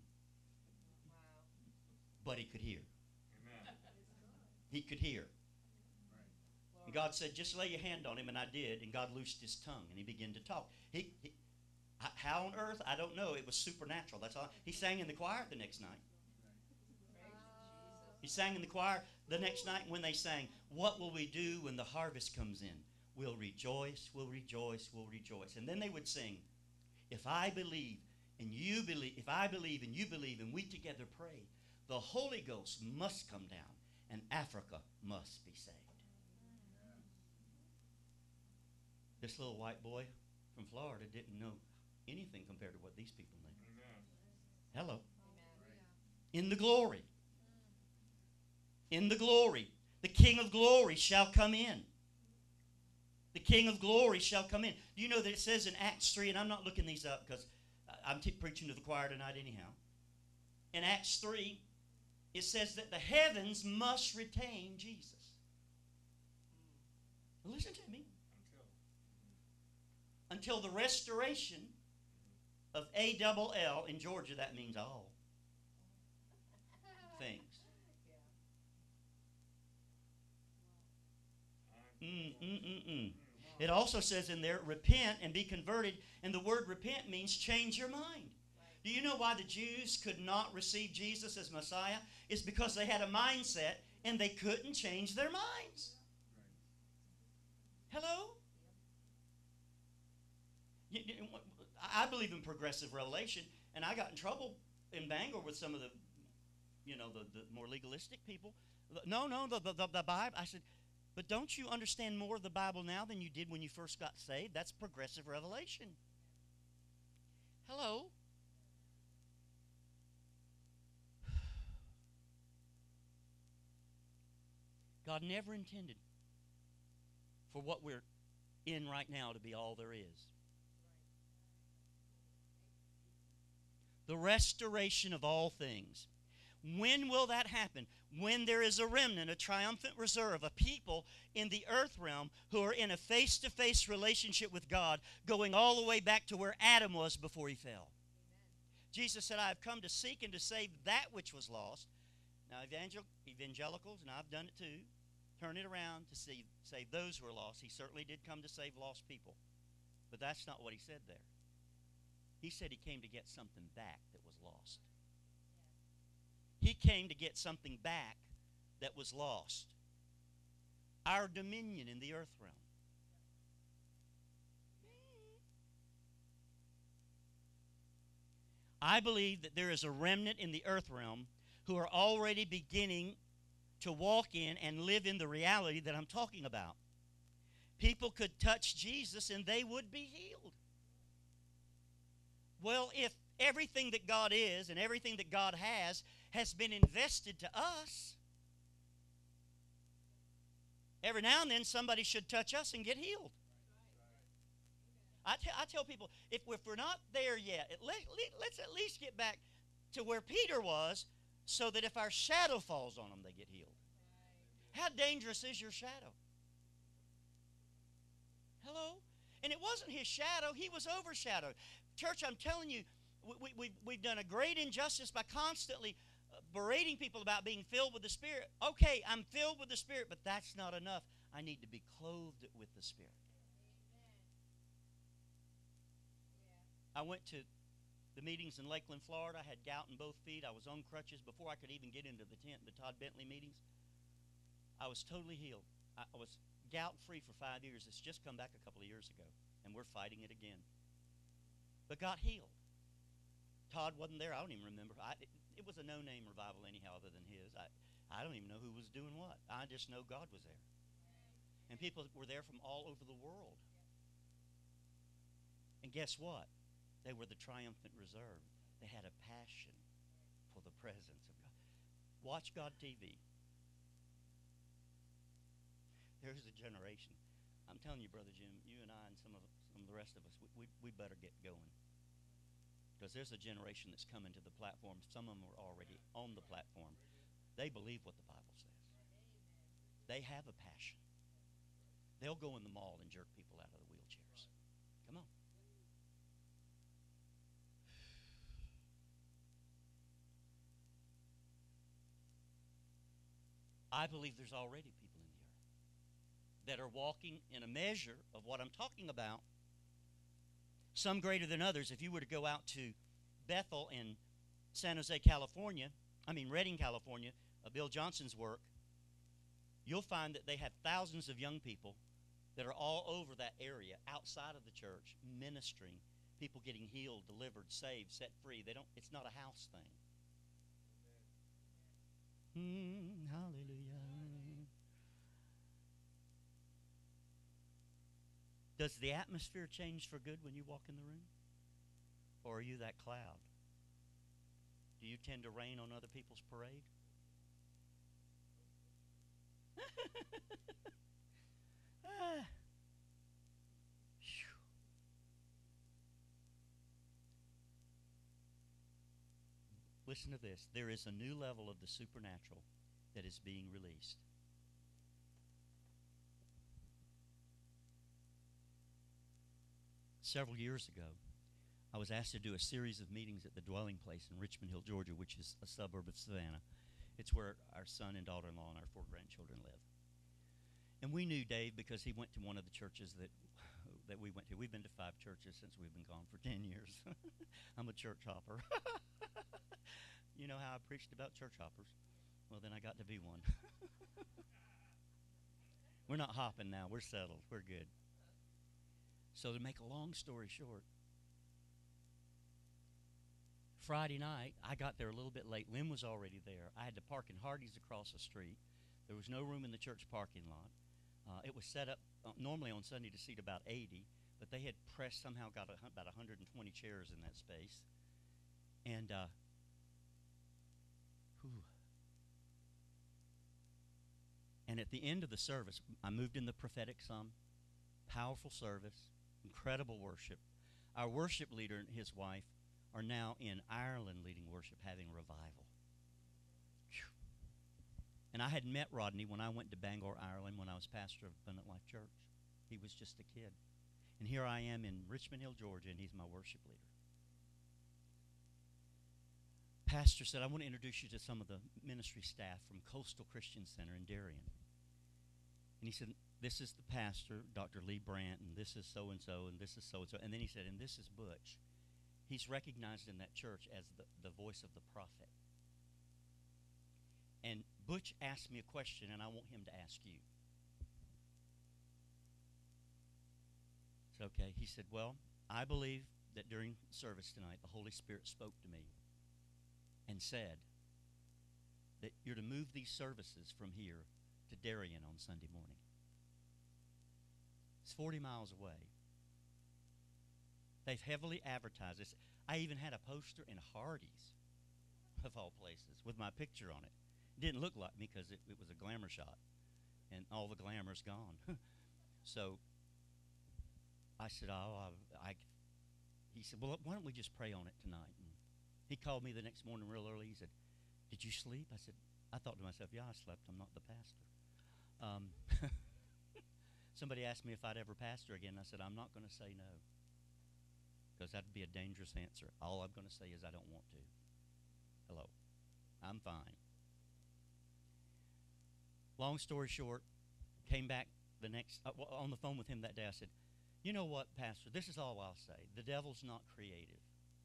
But he could hear. Amen. He could hear. Right. And God said, just lay your hand on him, and I did, and God loosed his tongue, and he began to talk. How on earth? I don't know. It was supernatural. That's all. He sang in the choir the next night. He sang in the choir the next night when they sang, what will we do when the harvest comes in? We'll rejoice, we'll rejoice, we'll rejoice. And then they would sing, if I believe and you believe, if I believe and you believe and we together pray, the Holy Ghost must come down and Africa must be saved. This little white boy from Florida didn't know anything compared to what these people knew. Hello. In the glory. In the glory. The King of glory shall come in. The King of glory shall come in. Do you know that it says in Acts 3, and I'm not looking these up because I'm preaching to the choir tonight anyhow. In Acts 3, it says that the heavens must retain Jesus. Listen to me. Until the restoration of ALL, in Georgia that means all things. It also says in there, repent and be converted. And the word repent means change your mind. Do you know why the Jews could not receive Jesus as Messiah? It's because they had a mindset and they couldn't change their minds. Hello? I believe in progressive revelation, and I got in trouble in Bangor with some of the, the more legalistic people. No, the Bible. I said, but don't you understand more of the Bible now than you did when you first got saved? That's progressive revelation. Hello? God never intended for what we're in right now to be all there is. The restoration of all things. When will that happen? When there is a remnant, a triumphant reserve, a people in the earth realm who are in a face-to-face relationship with God, going all the way back to where Adam was before he fell. Amen. Jesus said, I have come to seek and to save that which was lost. Now, evangelicals, and I've done it too, turn it around to save those who are lost. He certainly did come to save lost people. But that's not what he said there. He said he came to get something back that was lost. He came to get something back that was lost. Our dominion in the earth realm. I believe that there is a remnant in the earth realm who are already beginning to walk in and live in the reality that I'm talking about. People could touch Jesus and they would be healed. Well, everything that God is and everything that God has been invested to us. Every now and then somebody should touch us and get healed. I tell people, if we're not there yet, let's at least get back to where Peter was, so that if our shadow falls on them, they get healed. How dangerous is your shadow? Hello? And it wasn't his shadow, he was overshadowed. Church, I'm telling you, we've done a great injustice by constantly berating people about being filled with the Spirit. Okay, I'm filled with the Spirit, but that's not enough. I need to be clothed with the Spirit. I went to the meetings in Lakeland, Florida. I had gout in both feet. I was on crutches before I could even get into the tent, the Todd Bentley meetings. I was totally healed. I was gout-free for 5 years. It's just come back a couple of years ago, and we're fighting it again. But got healed. Todd wasn't there. I don't even remember. It was a no-name revival anyhow other than his. I don't even know who was doing what. I just know God was there. And people were there from all over the world. And guess what? They were the triumphant reserve. They had a passion for the presence of God. Watch God TV. There's a generation. I'm telling you, Brother Jim, you and I and some of the rest of us, we better get going. Because there's a generation that's coming to the platform. Some of them are already on the platform. They believe what the Bible says. They have a passion. They'll go in the mall and jerk people out of the wheelchairs. Come on. I believe there's already people in the earth that are walking in a measure of what I'm talking about. Some greater than others. If you were to go out to Bethel in San Jose, Redding, California, Bill Johnson's work, you'll find that they have thousands of young people that are all over that area, outside of the church, ministering, people getting healed, delivered, saved, set free. It's not a house thing. Hallelujah. Does the atmosphere change for good when you walk in the room? Or are you that cloud? Do you tend to rain on other people's parade? Listen to this. There is a new level of the supernatural that is being released. Several years ago, I was asked to do a series of meetings at the Dwelling Place in Richmond Hill, Georgia, which is a suburb of Savannah. It's where our son and daughter-in-law and our 4 grandchildren live. And we knew Dave because he went to one of the churches that we went to. We've been to 5 churches since we've been gone for 10 years. I'm a church hopper. You know how I preached about church hoppers? Well, then I got to be one. We're not hopping now. We're settled. We're good. So to make a long story short, Friday night, I got there a little bit late. Lynn was already there. I had to park in Hardee's across the street. There was no room in the church parking lot. It was set up normally on Sunday to seat about 80, but they had somehow got about 120 chairs in that space. And at the end of the service, I moved in the prophetic some. Powerful service, incredible worship. Our worship leader and his wife are now in Ireland leading worship, having revival. Whew. And I had met Rodney when I went to Bangor, Ireland, when I was pastor of Abundant Life Church. He was just a kid. And here I am in Richmond Hill, Georgia, and he's my worship leader. Pastor said, I want to introduce you to some of the ministry staff from Coastal Christian Center in Darien. And he said, this is the pastor, Dr. Lee Brandt, and this is so-and-so, and this is so-and-so. And then he said, and this is Butch. He's recognized in that church as the voice of the prophet. And Butch asked me a question, and I want him to ask you. I said, okay. He said, well, I believe that during service tonight, the Holy Spirit spoke to me and said that you're to move these services from here to Darien on Sunday morning. It's 40 miles away. They've heavily advertised this. I even had a poster in Hardee's, of all places, with my picture on it. It didn't look like me because it was a glamour shot, and all the glamour's gone. So I said, he said, well, why don't we just pray on it tonight? And he called me the next morning real early. He said, did you sleep? I thought to myself, yeah, I slept. I'm not the pastor. Somebody asked me if I'd ever pastor again. I said, I'm not going to say no, because that'd be a dangerous answer. All I'm going to say is I don't want to. Hello. I'm fine. Long story short, came back on the phone with him that day. I said, you know what, Pastor, this is all I'll say. The devil's not creative.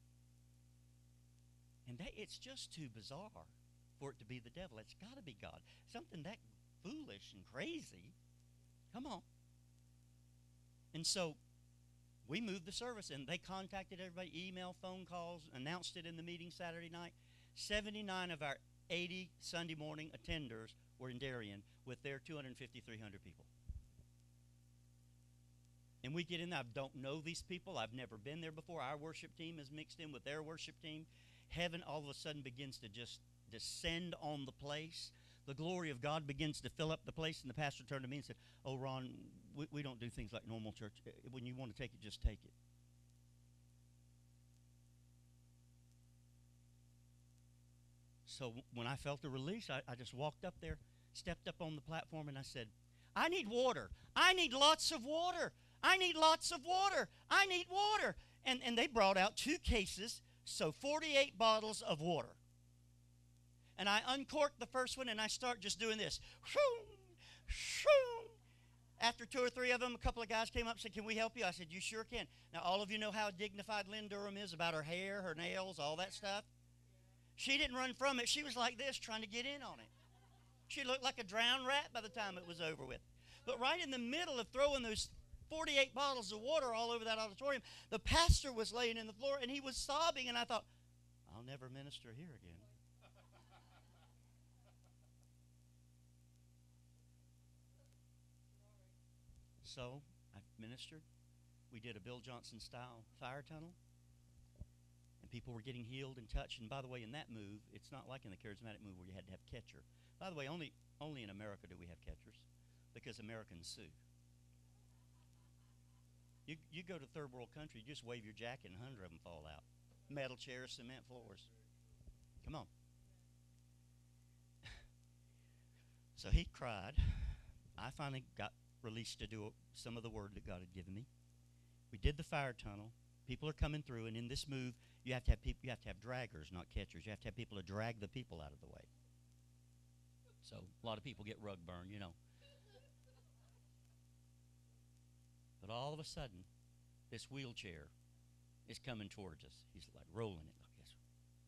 And it's just too bizarre for it to be the devil. It's got to be God. Something that foolish and crazy. Come on. And so we moved the service, and they contacted everybody, email, phone calls, announced it in the meeting Saturday night. 79 of our 80 Sunday morning attenders were in Darien with their 250, 300 people. And we get in there. I don't know these people. I've never been there before. Our worship team is mixed in with their worship team. Heaven all of a sudden begins to just descend on the place. The glory of God begins to fill up the place. And the pastor turned to me and said, oh, Ron, we don't do things like normal church. When you want to take it, just take it. So when I felt the release, I just walked up there, stepped up on the platform, and I said, I need water. I need lots of water. I need lots of water. I need water. And they brought out 2 cases, so 48 bottles of water. And I uncorked the first one, and I start just doing this. After 2 or 3 of them, a couple of guys came up and said, can we help you? I said, you sure can. Now, all of you know how dignified Lynn Durham is about her hair, her nails, all that stuff. She didn't run from it. She was like this, trying to get in on it. She looked like a drowned rat by the time it was over with. But right in the middle of throwing those 48 bottles of water all over that auditorium, the pastor was laying in the floor, and he was sobbing, and I thought, I'll never minister here again. So I ministered. We did a Bill Johnson-style fire tunnel, and people were getting healed and touched. And by the way, in that move, it's not like in the charismatic move where you had to have catcher. By the way, only in America do we have catchers, because Americans sue. You go to third world country, you just wave your jacket and 100 of them fall out. Metal chairs, cement floors. Come on. So he cried. I finally got released to do some of the word that God had given me. We did the fire tunnel. People are coming through, and in this move, you have to have people. You have to have draggers, not catchers. You have to have people to drag the people out of the way. So a lot of people get rug burn, you know. But all of a sudden, this wheelchair is coming towards us. He's like rolling it like this.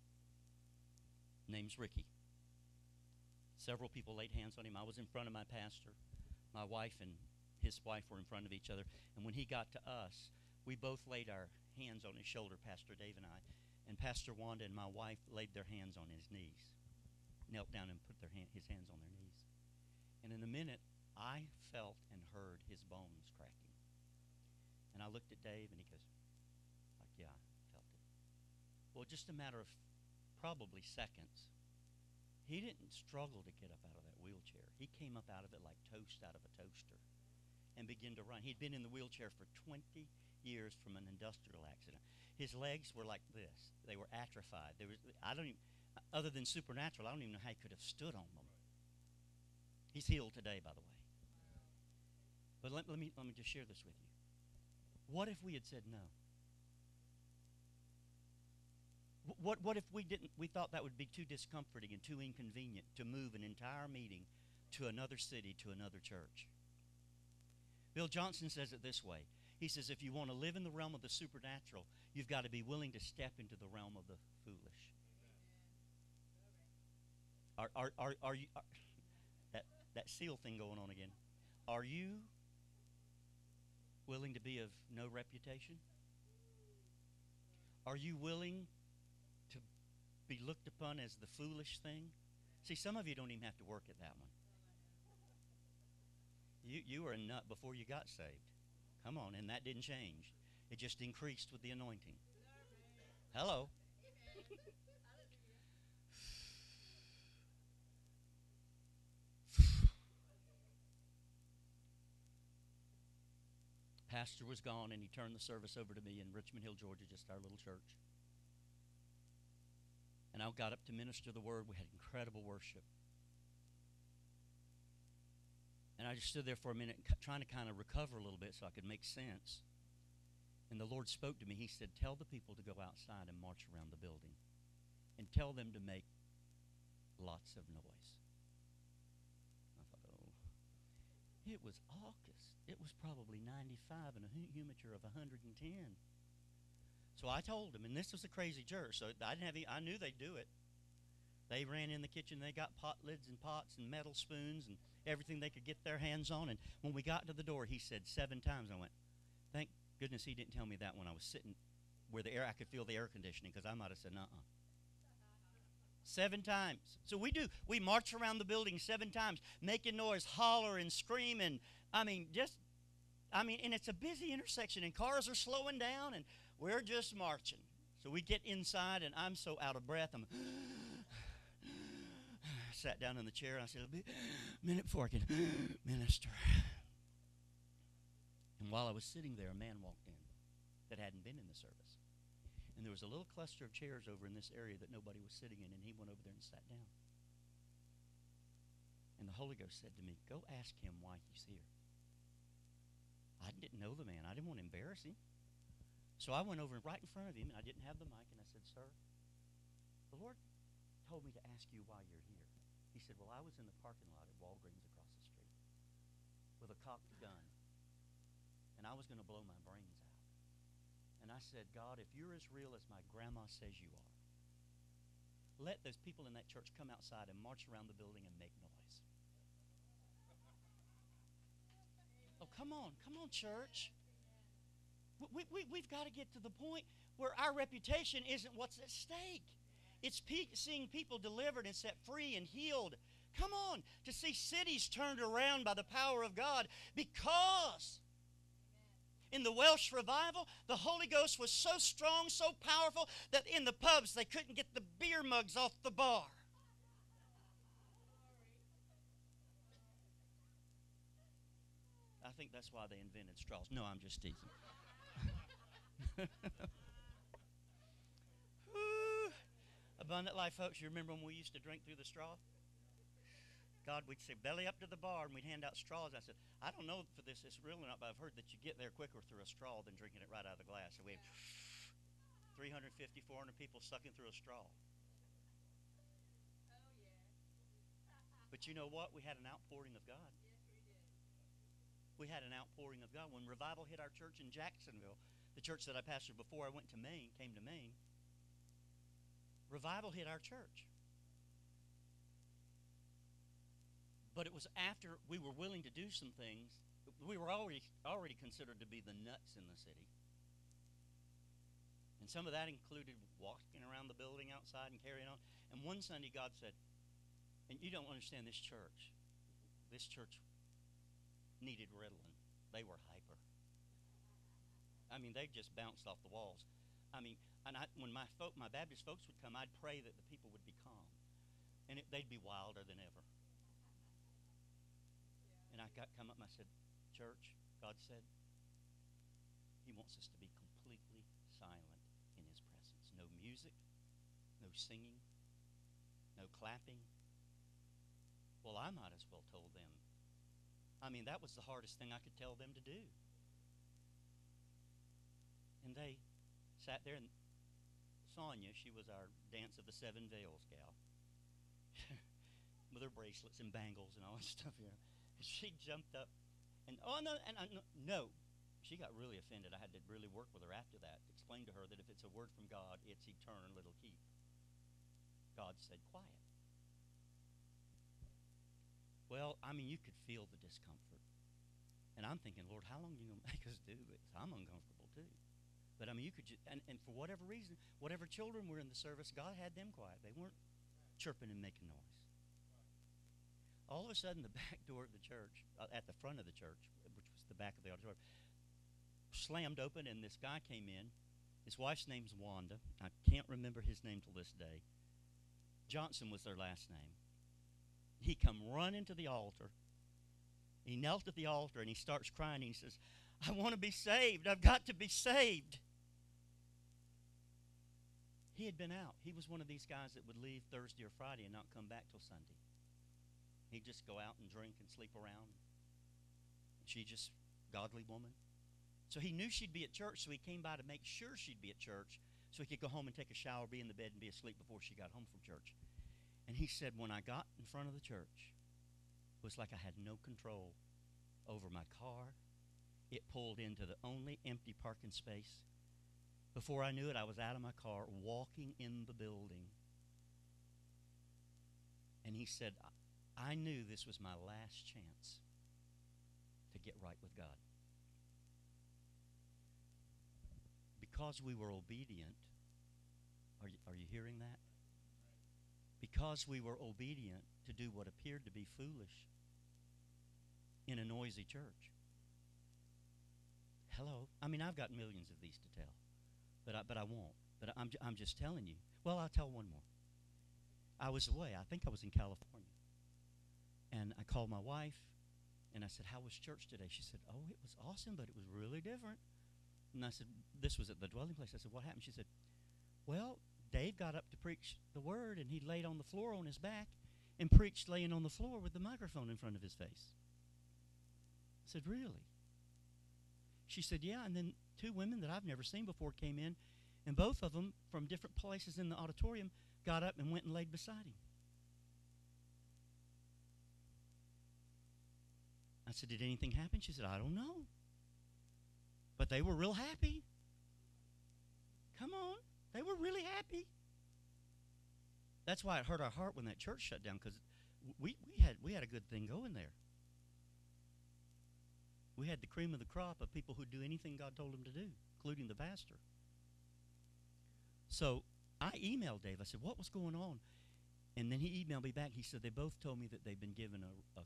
Name's Ricky. Several people laid hands on him. I was in front of my pastor. My wife and his wife were in front of each other. And when he got to us, we both laid our hands on his shoulder, Pastor Dave and I. And Pastor Wanda and my wife laid their hands on his knees, knelt down and put his hands on their knees. And in a minute, I felt and heard his bones cracking. And I looked at Dave, and he goes, like, yeah, I felt it. Well, just a matter of probably seconds, he didn't struggle to get up out of that wheelchair. He came up out of it like toast out of a toaster and began to run. He'd been in the wheelchair for 20 years from an industrial accident. His legs were like this. They were atrophied. Other than supernatural, I don't even know how he could have stood on them. He's healed today, by the way. But let me just share this with you. What if we had said no? What if we thought that would be too discomforting and too inconvenient to move an entire meeting to another city, to another church? Bill Johnson says it this way. He says, if you want to live in the realm of the supernatural, you've got to be willing to step into the realm of the foolish. Are you that seal thing going on again? Are you willing to be of no reputation? Are you willing to be looked upon as the foolish thing? See, some of you don't even have to work at that one. You were a nut before you got saved. Come on, and that didn't change. It just increased with the anointing. Hello. Pastor was gone, and he turned the service over to me in Richmond Hill, Georgia, just our little church. And I got up to minister the word. We had incredible worship. And I just stood there for a minute trying to kind of recover a little bit so I could make sense. And the Lord spoke to me. He said, tell the people to go outside and march around the building. And tell them to make lots of noise. I thought, oh. It was August. It was probably 95 and a humidity of 110. So I told them, and this was a crazy church, so I knew they'd do it. They ran in the kitchen. They got pot lids and pots and metal spoons and everything they could get their hands on. And when we got to the door, he said 7 times. I went, thank goodness he didn't tell me that when I was sitting where I could feel the air conditioning, because I might have said, nuh-uh. 7 times. So we march around the building 7 times, making noise, holler and scream, and and it's a busy intersection, and cars are slowing down, and we're just marching. So we get inside, and I'm so out of breath. I'm sat down in the chair, and I said, a minute before I can minister. And while I was sitting there, a man walked in that hadn't been in the service. And there was a little cluster of chairs over in this area that nobody was sitting in, and he went over there and sat down. And the Holy Ghost said to me, go ask him why he's here. I didn't know the man. I didn't want to embarrass him. So I went over right in front of him, and I didn't have the mic, and I said, sir, the Lord told me to ask you why you're here. He said, well, I was in the parking lot at Walgreens across the street with a cocked gun, and I was going to blow my brains out. And I said, God, if you're as real as my grandma says you are, let those people in that church come outside and march around the building and make noise. Oh, come on, church. We've got to get to the point where our reputation isn't what's at stake. It's seeing people delivered and set free and healed. Come on, to see cities turned around by the power of God, because in the Welsh revival, the Holy Ghost was so strong, so powerful, that in the pubs they couldn't get the beer mugs off the bar. I think that's why they invented straws. No, I'm just teasing. Abundant life, folks. You remember when we used to drink through the straw? God, we'd say, belly up to the bar, and we'd hand out straws. I said, I don't know if this is real or not, but I've heard that you get there quicker through a straw than drinking it right out of the glass. So we had 350, 400 people sucking through a straw. But you know what? We had an outpouring of God. We had an outpouring of God. When revival hit our church in Jacksonville, the church that I pastored before I came to Maine, revival hit our church. But it was after we were willing to do some things. We were already considered to be the nuts in the city. And some of that included walking around the building outside and carrying on. And one Sunday God said, and you don't understand this church. This church needed Ritalin. They were hyper. They just bounced off the walls. When my Baptist folks would come, I'd pray that the people would be calm. And they'd be wilder than ever. And I come up and I said, church, God said, he wants us to be completely silent in his presence. No music, no singing, no clapping. Well, I might as well told them. That was the hardest thing I could tell them to do. And they sat there, and Sonia, she was our Dance of the Seven Veils gal, with her bracelets and bangles and all that stuff here. She jumped up, and no. She got really offended. I had to really work with her after that, explain to her that if it's a word from God, it's eternal, it'll keep. God said, quiet. Well, you could feel the discomfort. And I'm thinking, Lord, how long are you going to make us do this? I'm uncomfortable too. But you could just, and for whatever reason, whatever children were in the service, God had them quiet. They weren't chirping and making noise. All of a sudden, the back door of the church, at the front of the church, which was the back of the auditorium, slammed open, and this guy came in His wife's name's Wanda. I can't remember his name till this day. Johnson was their last name. He come running to the altar. He knelt at the altar and he starts crying. He says, I want to be saved. I've got to be saved. He had been out. He was one of these guys that would leave Thursday or Friday and not come back till Sunday. He'd just go out and drink and sleep around. She just, godly woman. So he knew she'd be at church, so he came by to make sure she'd be at church so he could go home and take a shower, be in the bed, and be asleep before she got home from church. And he said, when I got in front of the church, it was like I had no control over my car. It pulled into the only empty parking space. Before I knew it, I was out of my car, walking in the building. And he said, I knew this was my last chance to get right with God. Because we were obedient, are you hearing that? Because we were obedient to do what appeared to be foolish in a noisy church. Hello? I mean, I've got millions of these to tell, but I won't. But I'm just telling you. Well, I'll tell one more. I was away. I think I was in California. And I called my wife, and I said, how was church today? She said, oh, it was awesome, but it was really different. And I said, this was at the dwelling place. I said, what happened? She said, well, Dave got up to preach the word, and he laid on the floor on his back and preached laying on the floor with the microphone in front of his face. I said, really? She said, yeah, and then two women that I've never seen before came in, and both of them from different places in the auditorium got up and went and laid beside him. I said, did anything happen? She said, I don't know. But they were real happy. Come on. They were really happy. That's why it hurt our heart when that church shut down, because we had a good thing going there. We had the cream of the crop of people who'd do anything God told them to do, including the pastor. So I emailed Dave. I said, what was going on? And then he emailed me back. He said they both told me that they've been given a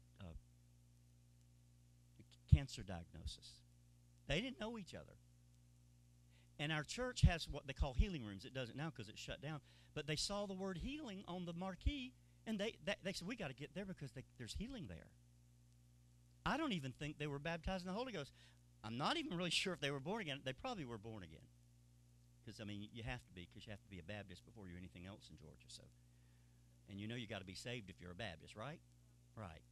cancer diagnosis. They didn't know each other. And our church has what they call healing rooms. It doesn't now because it's shut down. But they saw the word healing on the marquee, and they said, we got to get there because there's healing there. I don't even think they were baptized in the Holy Ghost. I'm not even really sure if they were born again. They probably were born again. Because, I mean, you have to be, because you have to be a Baptist before you're anything else in Georgia. So, and you know you got to be saved if you're a Baptist, right? Right.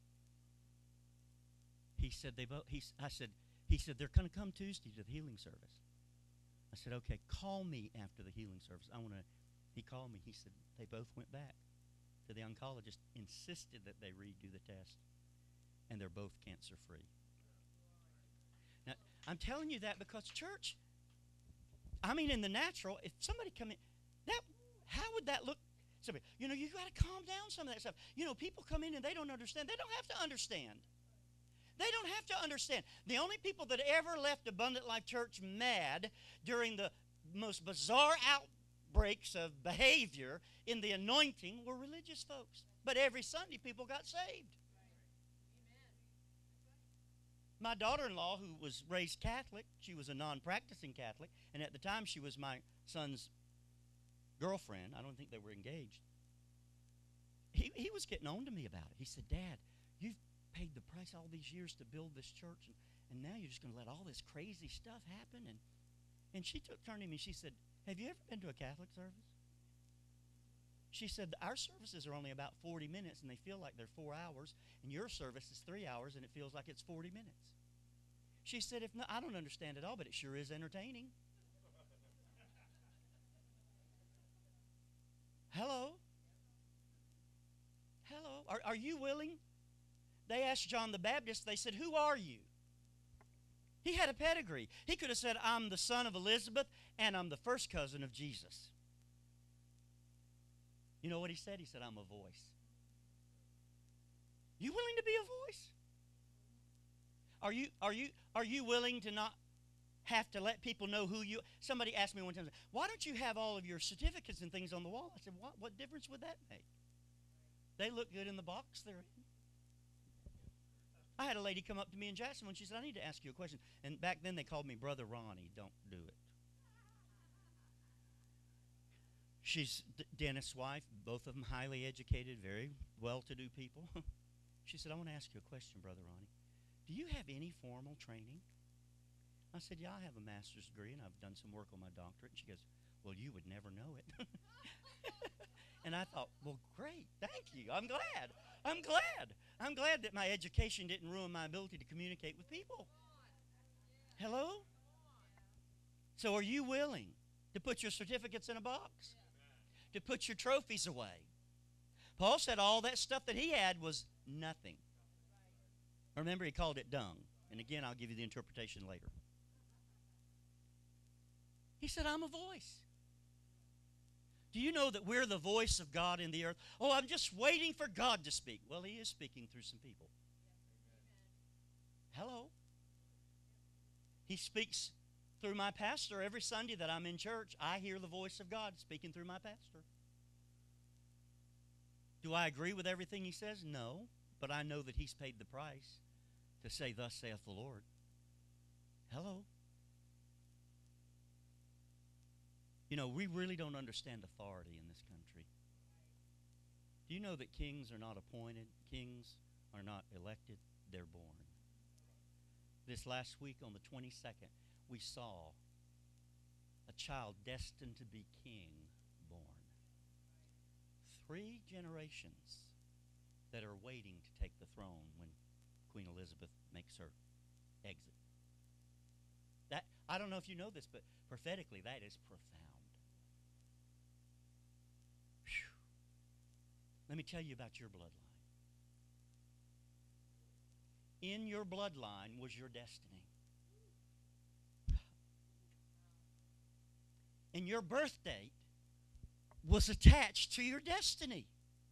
He said he said they're going to come Tuesday to the healing service. I said, okay, call me after the healing service. He called me. He said they both went back to the oncologist, insisted that they redo the test, and they're both cancer-free. Now, I'm telling you that because church, I mean, in the natural, if somebody come in, how would that look? Somebody, you got to calm down some of that stuff. People come in and they don't understand. They don't have to understand. They don't have to understand. The only people that ever left Abundant Life Church mad during the most bizarre outbreaks of behavior in the anointing were religious folks. But every Sunday, people got saved. My daughter-in-law, who was raised Catholic, she was a non-practicing Catholic, and at the time she was my son's girlfriend. I don't think they were engaged. He was getting on to me about it. He said, Dad, you've paid the price all these years to build this church, and now you're just going to let all this crazy stuff happen? And she turned to me and she said, have you ever been to a Catholic service? She said, our services are only about 40 minutes, and they feel like they're 4 hours, and your service is 3 hours, and it feels like it's 40 minutes. She said, I don't understand it all, but it sure is entertaining. Hello? Hello? Are you willing? They asked John the Baptist, they said, who are you? He had a pedigree. He could have said, I'm the son of Elizabeth, and I'm the first cousin of Jesus. You know what he said? He said, I'm a voice. You willing to be a voice? Are you willing to not have to let people know who you? Somebody asked me one time, why don't you have all of your certificates and things on the wall? I said, what difference would that make? They look good in the box they're in. I had a lady come up to me in Jacksonville, and she said, I need to ask you a question. And back then they called me Brother Ronnie. Don't do it. She's dentist's wife, both of them highly educated, very well-to-do people. She said, I want to ask you a question, Brother Ronnie. Do you have any formal training? I said, yeah, I have a master's degree, and I've done some work on my doctorate. And she goes, well, you would never know it. And I thought, well, great, thank you. I'm glad. I'm glad. I'm glad that my education didn't ruin my ability to communicate with people. Hello? So are you willing to put your certificates in a box? To put your trophies away? Paul said all that stuff that he had was nothing. Remember, he called it dung. And again, I'll give you the interpretation later. He said, I'm a voice. Do you know that we're the voice of God in the earth? Oh, I'm just waiting for God to speak. Well, he is speaking through some people. Hello? He speaks through my pastor every Sunday that I'm in church. I hear the voice of God speaking through my pastor. Do I agree with everything he says? No. But I know that he's paid the price to say, thus saith the Lord. Hello? You know, we really don't understand authority in this country. Do you know that kings are not appointed? Kings are not elected. They're born. This last week on the 22nd, we saw a child destined to be king born. 3 generations that are waiting to take the throne when Queen Elizabeth makes her exit. That, I don't know if you know this, but prophetically that is profound. Whew. Let me tell you about your bloodline. In your bloodline was your destiny. And your birth date was attached to your destiny.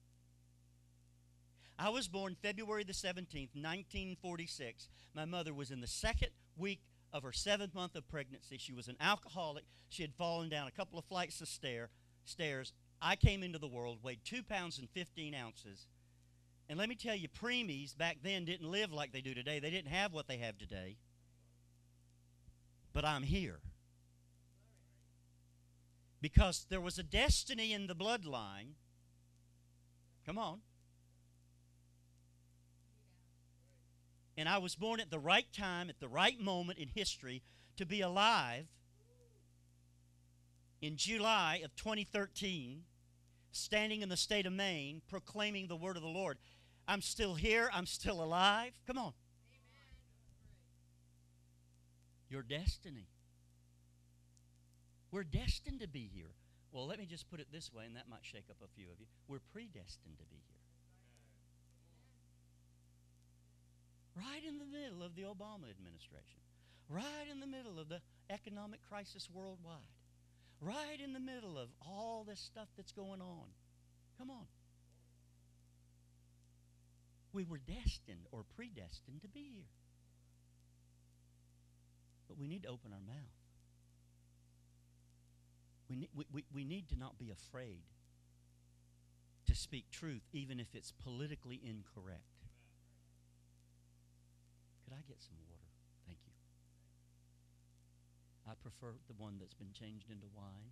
I was born February the 17th, 1946. My mother was in the 2nd week of her 7th month of pregnancy. She was an alcoholic. She had fallen down a couple of flights of stairs. I came into the world, weighed 2 pounds and 15 ounces. And let me tell you, preemies back then didn't live like they do today. They didn't have what they have today. But I'm here. Because there was a destiny in the bloodline. Come on. And I was born at the right time, at the right moment in history to be alive in July of 2013, standing in the state of Maine, proclaiming the word of the Lord. I'm still here. I'm still alive. Come on. Amen. Your destiny. We're destined to be here. Well, let me just put it this way, and that might shake up a few of you. We're predestined to be here. Right in the middle of the Obama administration. Right in the middle of the economic crisis worldwide. Right in the middle of all this stuff that's going on. Come on. We were destined or predestined to be here. But we need to open our mouth. We need to not be afraid to speak truth, even if it's politically incorrect. Could I get some water? Thank you. I prefer the one that's been changed into wine.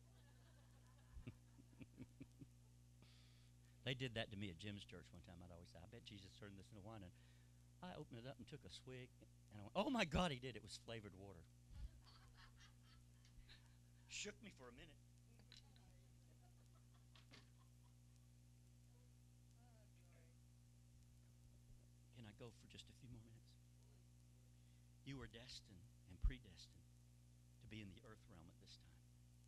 They did that to me at Jim's church one time. I'd always say, I bet Jesus turned this into wine. And I opened it up and took a swig. And I went, oh, my God, he did. It was flavored water. Shook me for a minute. Can I go for just a few more minutes? You were destined and predestined to be in the earth realm at this time.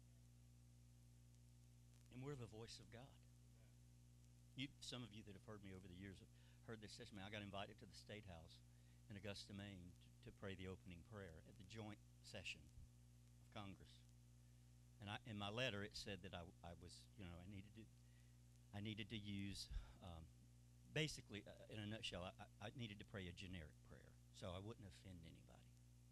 And we're the voice of God. Some of you that have heard me over the years have heard this testimony. I got invited to the State House in Augusta, Maine to pray the opening prayer at the joint session of Congress. And in my letter it said that I was, I needed to use, basically, in a nutshell, I needed to pray a generic prayer so I wouldn't offend anybody.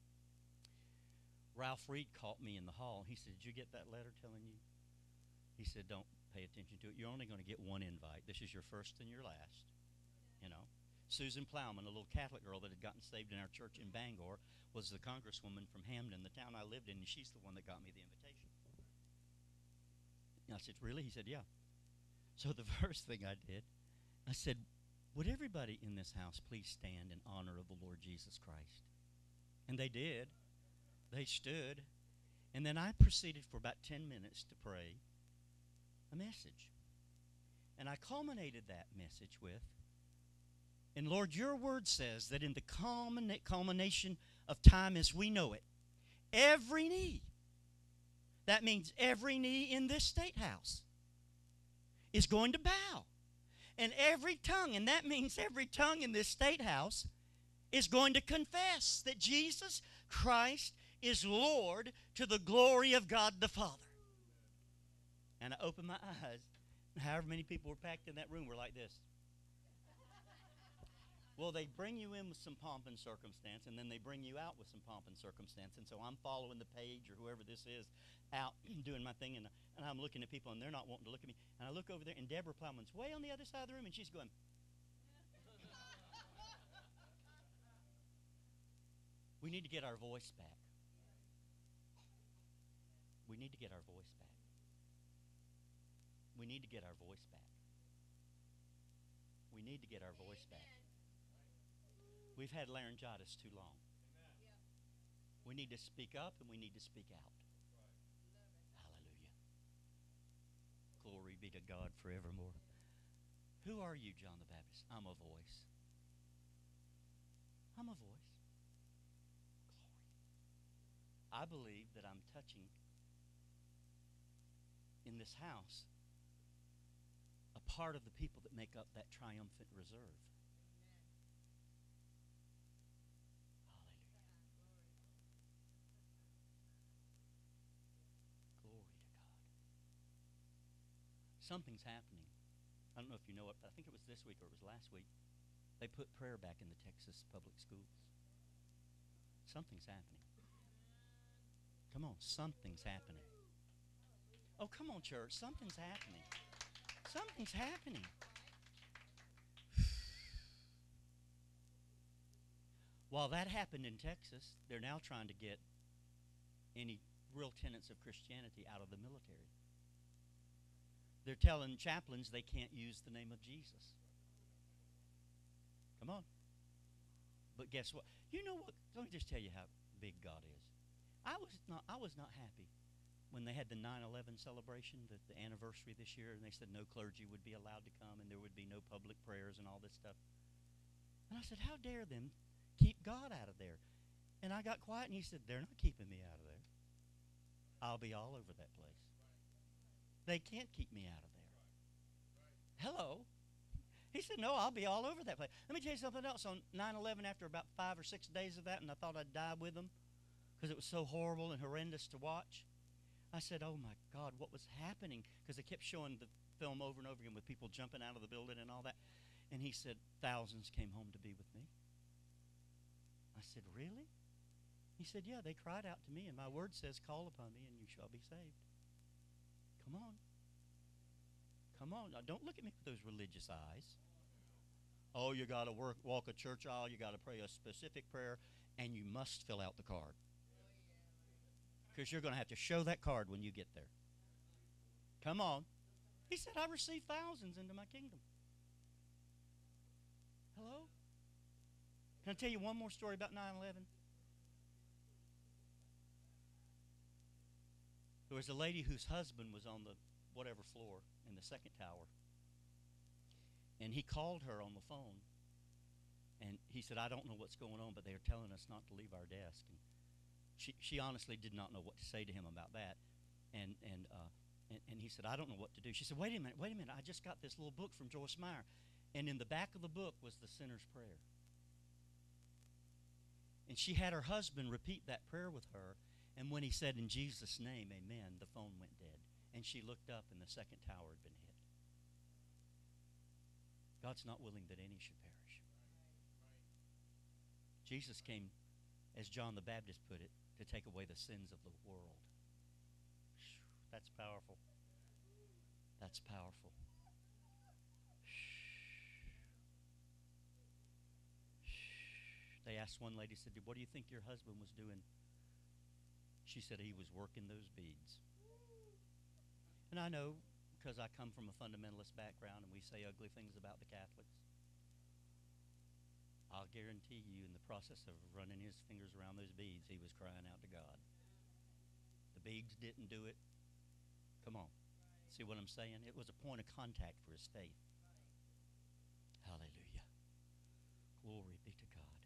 Ralph Reed caught me in the hall. He said, did you get that letter telling you? He said, don't pay attention to it. You're only going to get one invite. This is your first and your last. You know. Susan Plowman, a little Catholic girl that had gotten saved in our church in Bangor, was the congresswoman from Hamden, the town I lived in, and she's the one that got me the invitation. I said, really? He said, yeah. So the first thing I did, I said, would everybody in this house please stand in honor of the Lord Jesus Christ? And they did. They stood. And then I proceeded for about 10 minutes to pray a message. And I culminated that message with, and Lord, your word says that in the culmination of time as we know it, every knee, that means every knee in this state house, is going to bow. And every tongue, and that means every tongue in this state house, is going to confess that Jesus Christ is Lord to the glory of God the Father. And I opened my eyes, and however many people were packed in that room were like this. Well, they bring you in with some pomp and circumstance, and then they bring you out with some pomp and circumstance. And so I'm following the page or whoever this is out doing my thing, and I'm looking at people, and they're not wanting to look at me. And I look over there, and Deborah Plowman's way on the other side of the room, and she's going. We need to get our voice back. We need to get our voice back. We need to get our voice back. We need to get our voice back. We've had laryngitis too long. We need to speak up and we need to speak out. Hallelujah. Glory be to God forevermore. Who are you, John the Baptist? I'm a voice. I'm a voice. Glory. I believe that I'm touching in this house a part of the people that make up that triumphant reserve. Something's happening. I don't know if you know it, but I think it was this week or it was last week. They put prayer back in the Texas public schools. Something's happening. Come on, something's happening. Oh, come on, church. Something's happening. Something's happening. While that happened in Texas, they're now trying to get any real tenets of Christianity out of the military. They're telling chaplains they can't use the name of Jesus. Come on. But guess what? You know what? Let me just tell you how big God is. I was not happy when they had the 9/11 celebration, the anniversary this year, and they said no clergy would be allowed to come and there would be no public prayers and all this stuff. And I said, how dare them keep God out of there? And I got quiet, and he said, they're not keeping me out of there. I'll be all over that place. They can't keep me out of there. Hello. He said, no, I'll be all over that place. Let me tell you something else. On 9/11, after about 5 or 6 days of that, and I thought I'd die with them because it was so horrible and horrendous to watch, I said, oh, my God, what was happening? Because they kept showing the film over and over again with people jumping out of the building and all that. And he said, thousands came home to be with me. I said, really? He said, yeah, they cried out to me, and my word says, call upon me, and you shall be saved. Come on. Come on. Now, don't look at me with those religious eyes. Oh, you got to walk a church aisle. You got to pray a specific prayer, and you must fill out the card. Because you're going to have to show that card when you get there. Come on. He said, I received thousands into my kingdom. Hello? Can I tell you one more story about 9/11? There was a lady whose husband was on the whatever floor in the second tower. And he called her on the phone. And he said, I don't know what's going on, but they are telling us not to leave our desk. And she honestly did not know what to say to him about that. And he said, I don't know what to do. She said, wait a minute. I just got this little book from Joyce Meyer. And in the back of the book was the sinner's prayer. And she had her husband repeat that prayer with her. And when he said, in Jesus' name, amen, the phone went dead. And she looked up, and the second tower had been hit. God's not willing that any should perish. Jesus came, as John the Baptist put it, to take away the sins of the world. That's powerful. That's powerful. They asked one lady, said, what do you think your husband was doing? She said he was working those beads. And I know because I come from a fundamentalist background and we say ugly things about the Catholics. I'll guarantee you, in the process of running his fingers around those beads, he was crying out to God. The beads didn't do it. Come on. See what I'm saying? It was a point of contact for his faith. Hallelujah. Glory be to God.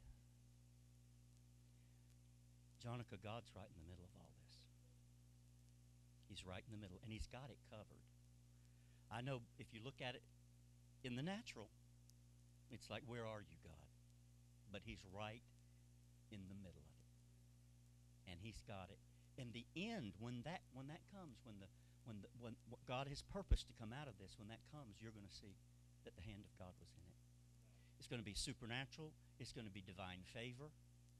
Jonica, God's right in the middle of all this. He's right in the middle, and he's got it covered. I know if you look at it in the natural, it's like, where are you, God? But he's right in the middle of it. And he's got it. In the end, when that comes, when what God has purposed to come out of this, when that comes, you're going to see that the hand of God was in it. It's going to be supernatural. It's going to be divine favor.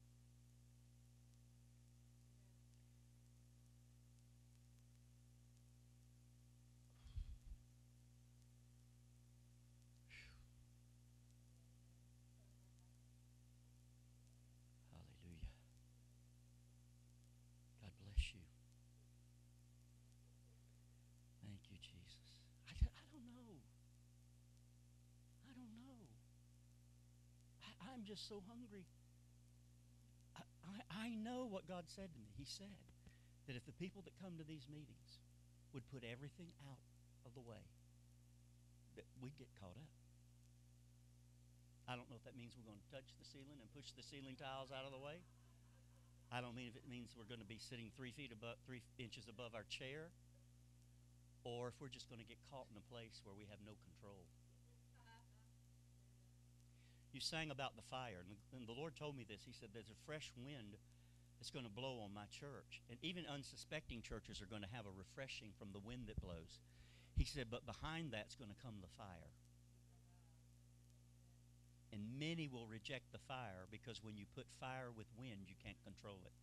Hallelujah. God bless you. Thank you, Jesus. I don't know. I don't know. I'm just so hungry. I know what God said to me. He said that if the people that come to these meetings would put everything out of the way, that we'd get caught up. I don't know if that means we're going to touch the ceiling and push the ceiling tiles out of the way. I don't mean if it means we're going to be sitting 3 inches above our chair, or if we're just going to get caught in a place where we have no control. You sang about the fire, and the Lord told me this. He said there's a fresh wind that's going to blow on my church, and even unsuspecting churches are going to have a refreshing from the wind that blows. He said, but behind that's going to come the fire. And many will reject the fire because when you put fire with wind, you can't control it.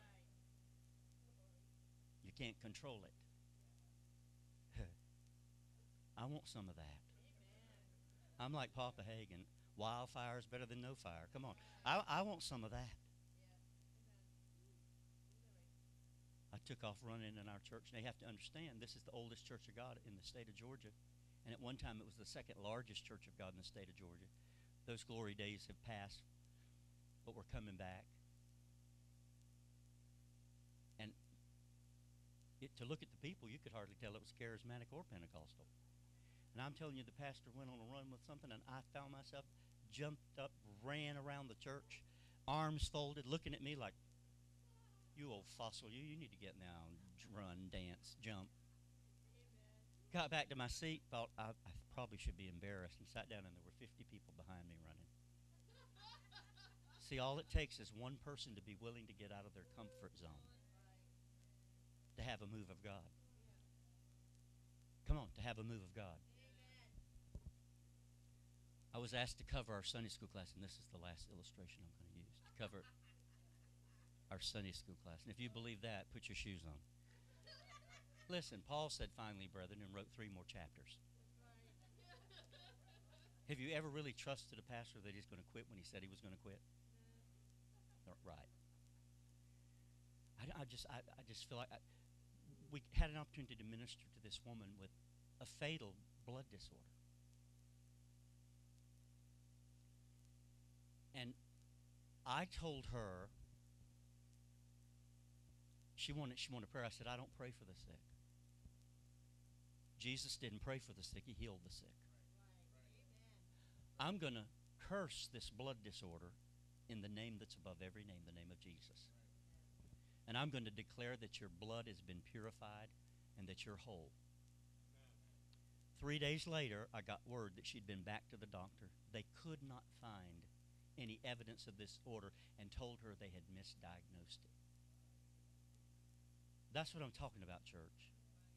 You can't control it. I want some of that. I'm like Papa Hagen. Wildfire is better than no fire. Come on. I want some of that. I took off running in our church. And they have to understand this is the oldest church of God in the state of Georgia. And at one time it was the second largest church of God in the state of Georgia. Those glory days have passed, but we're coming back. And to look at the people, you could hardly tell it was charismatic or Pentecostal. And I'm telling you, the pastor went on a run with something, and I found myself jumped up, ran around the church, arms folded, looking at me like, you old fossil, you need to get now, run, dance, jump. Got back to my seat, thought I probably should be embarrassed, and sat down, and there were 50 people behind me running. See, all it takes is one person to be willing to get out of their comfort zone to have a move of God. Come on, to have a move of God. I was asked to cover our Sunday school class, and this is the last illustration I'm going to use, to cover our Sunday school class. And if you believe that, put your shoes on. Listen, Paul said, finally, brethren, and wrote 3 more chapters. Have you ever really trusted a pastor that he's going to quit when he said he was going to quit? Right. I just feel like we had an opportunity to minister to this woman with a fatal blood disorder. And I told her she wanted prayer. I said, I don't pray for the sick. Jesus didn't pray for the sick. He healed the sick. I'm going to curse this blood disorder in the name that's above every name, the name of Jesus. And I'm going to declare that your blood has been purified and that you're whole. 3 days later, I got word that she'd been back to the doctor. They could not find any evidence of this disorder and told her they had misdiagnosed it. That's what I'm talking about, church.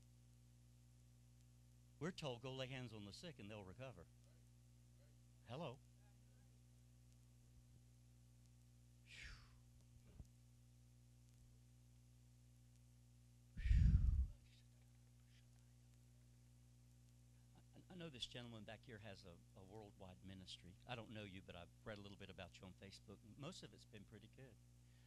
We're told go lay hands on the sick and they'll recover. Hello. I know this gentleman back here has a worldwide ministry. I don't know you, but I've read a little bit about you on Facebook. Most of it's been pretty good.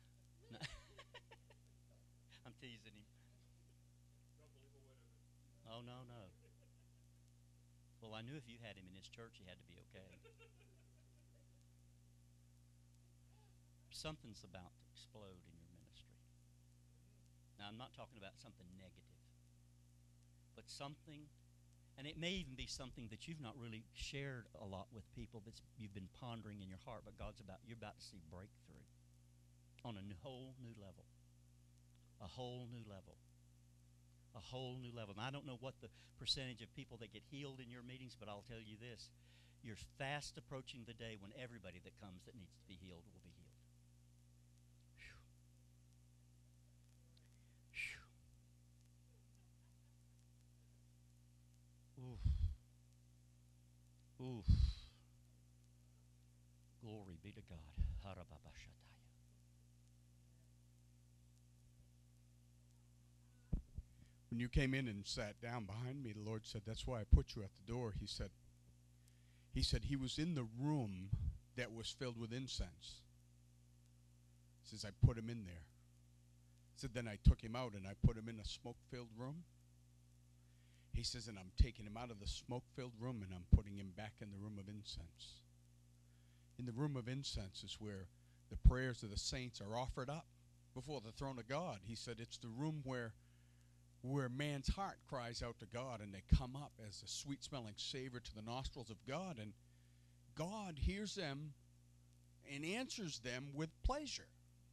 I'm teasing him. Oh, no, no. Well, I knew if you had him in his church, he had to be okay. Something's about to explode in your ministry. Now, I'm not talking about something negative, but something, and it may even be something that you've not really shared a lot with people that you've been pondering in your heart, but you're about to see breakthrough on a whole new level. A whole new level. A whole new level. And I don't know what the percentage of people that get healed in your meetings, but I'll tell you this. You're fast approaching the day when everybody that comes that needs to be healed will be healed. Oof. Oof. Glory be to God. When you came in and sat down behind me, the Lord said, "That's why I put you at the door." He said he was in the room that was filled with incense. He says, "I put him in there." He said, "Then I took him out and I put him in a smoke-filled room." He says, "And I'm taking him out of the smoke-filled room and I'm putting him back in the room of incense." In the room of incense is where the prayers of the saints are offered up before the throne of God. He said it's the room where man's heart cries out to God, and they come up as a sweet-smelling savor to the nostrils of God, and God hears them and answers them with pleasure.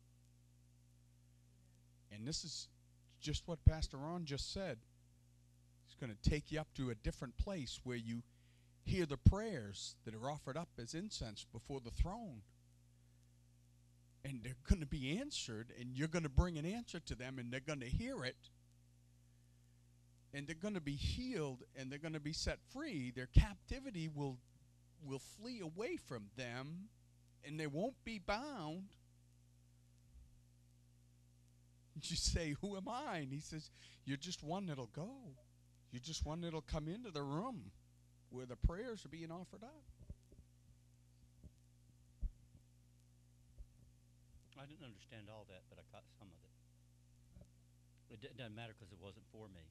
And this is just what Pastor Ron just said. He's going to take you up to a different place where you hear the prayers that are offered up as incense before the throne. And they're going to be answered, and you're going to bring an answer to them, and they're going to hear it. And they're going to be healed, and they're going to be set free. Their captivity will flee away from them, and they won't be bound. You say, "Who am I?" And he says, "You're just one that'll go. You're just one that'll come into the room where the prayers are being offered up." I didn't understand all that, but I caught some of it. It doesn't matter because it wasn't for me.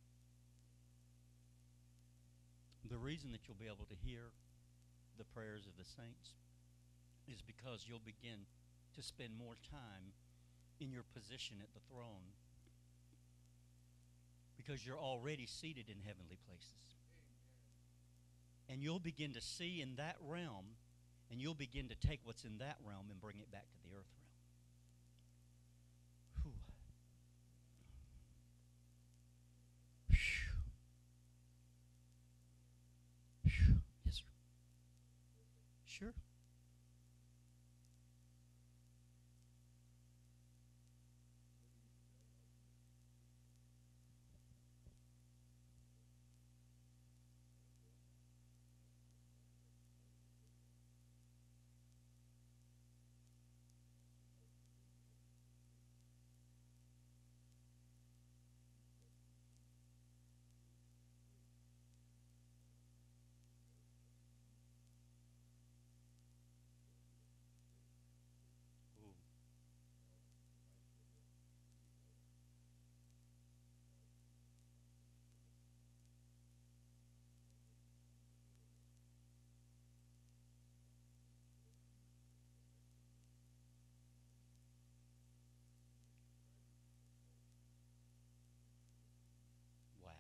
The reason that you'll be able to hear the prayers of the saints is because you'll begin to spend more time in your position at the throne, because you're already seated in heavenly places. And you'll begin to see in that realm, and you'll begin to take what's in that realm and bring it back to the earth realm. Yes, sir. Sure. Ooh. Wow.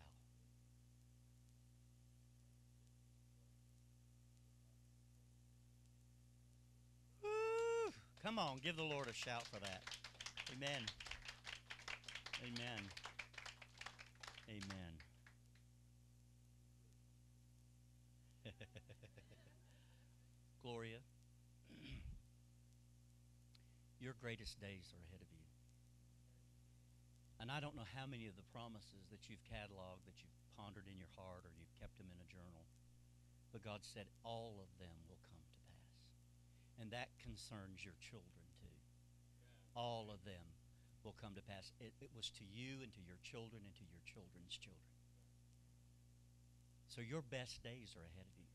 Woo! Come on, give the Lord a shout for that. Amen. Amen. Amen. Gloria, your greatest days are ahead of you. And I don't know how many of the promises that you've cataloged, that you've pondered in your heart, or you've kept them in a journal, but God said all of them will come to pass. And that concerns your children too. All of them will come to pass. It was to you and to your children and to your children's children. So your best days are ahead of you.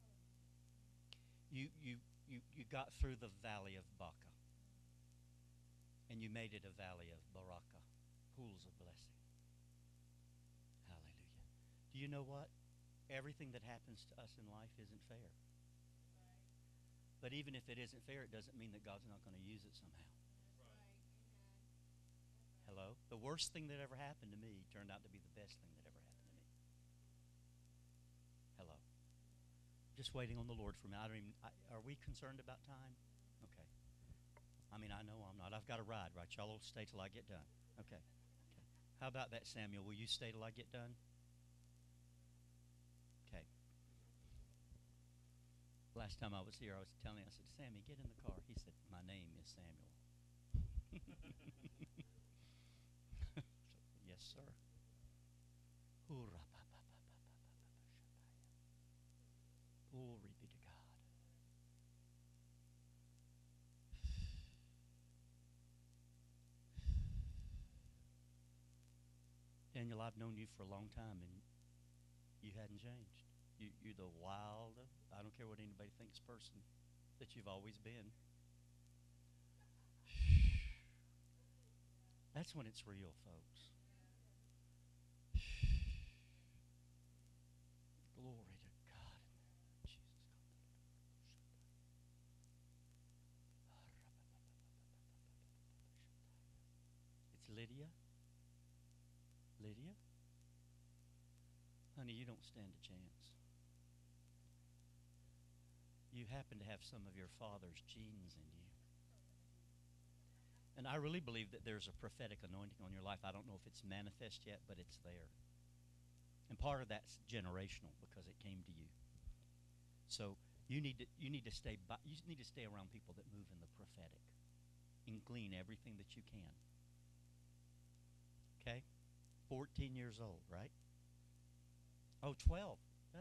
You got through the valley of Baca, and you made it a valley of Baraka, pools of blessing. Hallelujah. Do Do you know what? Everything that happens to us in life isn't fair. But even if it isn't fair, it doesn't mean that God's not going to use it somehow. Hello? The worst thing that ever happened to me turned out to be the best thing that ever happened to me. Hello? Just waiting on the Lord for me. Are we concerned about time? Okay. I mean, I know I'm not. I've got to ride, right? Y'all will stay till I get done. Okay. How about that, Samuel? Will you stay till I get done? Okay. Last time I was here, I was telling him, I said, Sammy, get in the car. He said, my name is Samuel. Yes, sir. Glory be to God. Daniel, I've known you for a long time, and you hadn't changed. You're the wild, I don't care what anybody thinks, person that you've always been. That's when it's real, folks. Glory to God. Jesus. It's Lydia. Lydia? Honey, you don't stand a chance. You happen to have some of your father's genes in you. And I really believe that there's a prophetic anointing on your life. I don't know if it's manifest yet, but it's there. And part of that's generational because it came to you. So you need to stay around people that move in the prophetic and glean everything that you can. Okay? 14 years old, right? Oh, 12.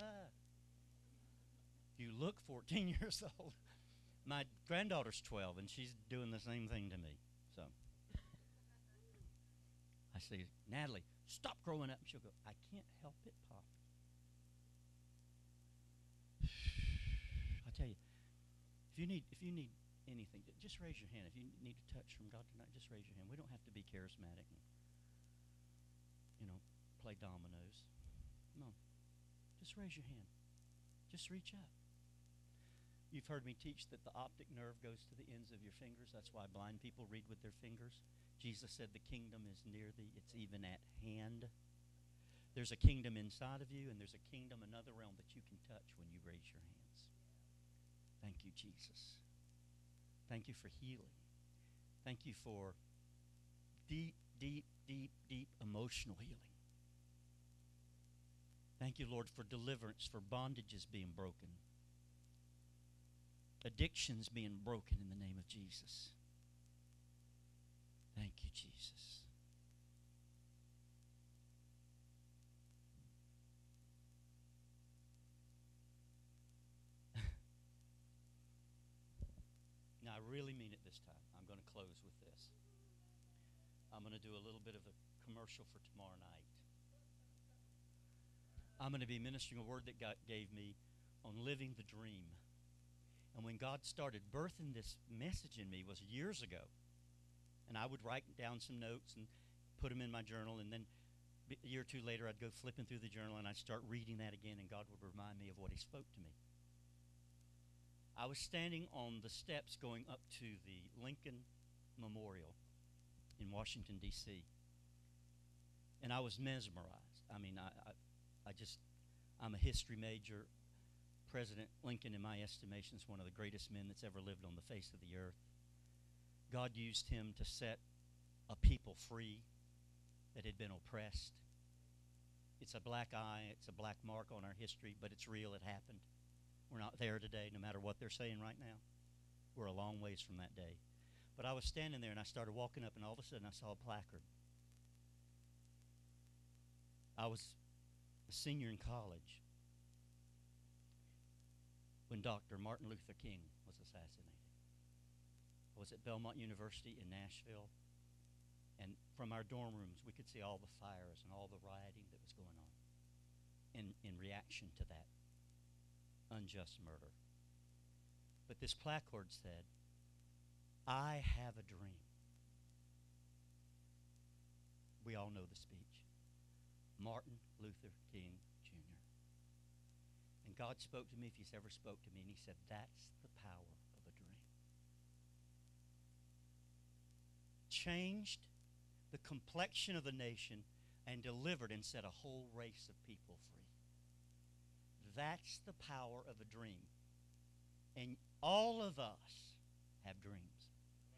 You look 14 years old. My granddaughter's 12, and she's doing the same thing to me. So I say, Natalie, stop growing up. And she'll go, I can't help it, Pop. I tell you, if you need anything, just raise your hand. If you need a touch from God tonight, just raise your hand. We don't have to be charismatic and, play dominoes. Come on. Just raise your hand. Just reach up. You've heard me teach that the optic nerve goes to the ends of your fingers. That's why blind people read with their fingers. Jesus said the kingdom is near thee. It's even at hand. There's a kingdom inside of you, and there's a kingdom, another realm that you can touch when you raise your hands. Thank you, Jesus. Thank you for healing. Thank you for deep, deep, deep, deep emotional healing. Thank you, Lord, for deliverance, for bondages being broken. Addictions being broken in the name of Jesus. Thank you, Jesus. Now, I really mean it this time. I'm going to close with this. I'm going to do a little bit of a commercial for tomorrow night. I'm going to be ministering a word that God gave me on living the dream. And when God started birthing this message in me was years ago. And I would write down some notes and put them in my journal. And then a year or two later, I'd go flipping through the journal and I'd start reading that again. And God would remind me of what he spoke to me. I was standing on the steps going up to the Lincoln Memorial in Washington, D.C. And I was mesmerized. I mean, I'm a history major. President Lincoln, in my estimation, is one of the greatest men that's ever lived on the face of the earth. God used him to set a people free that had been oppressed. It's a black eye. It's a black mark on our history, but it's real. It happened. We're not there today, no matter what they're saying right now. We're a long ways from that day. But I was standing there, and I started walking up, and all of a sudden I saw a placard. I was a senior in college when Dr. Martin Luther King was assassinated. I was at Belmont University in Nashville, and from our dorm rooms we could see all the fires and all the rioting that was going on in reaction to that unjust murder. But this placard said, I have a dream. We all know the speech. Martin Luther King Jr. God spoke to me, if He's ever spoke to me, and He said, that's the power of a dream. Changed the complexion of the nation and delivered and set a whole race of people free. That's the power of a dream. And all of us have dreams.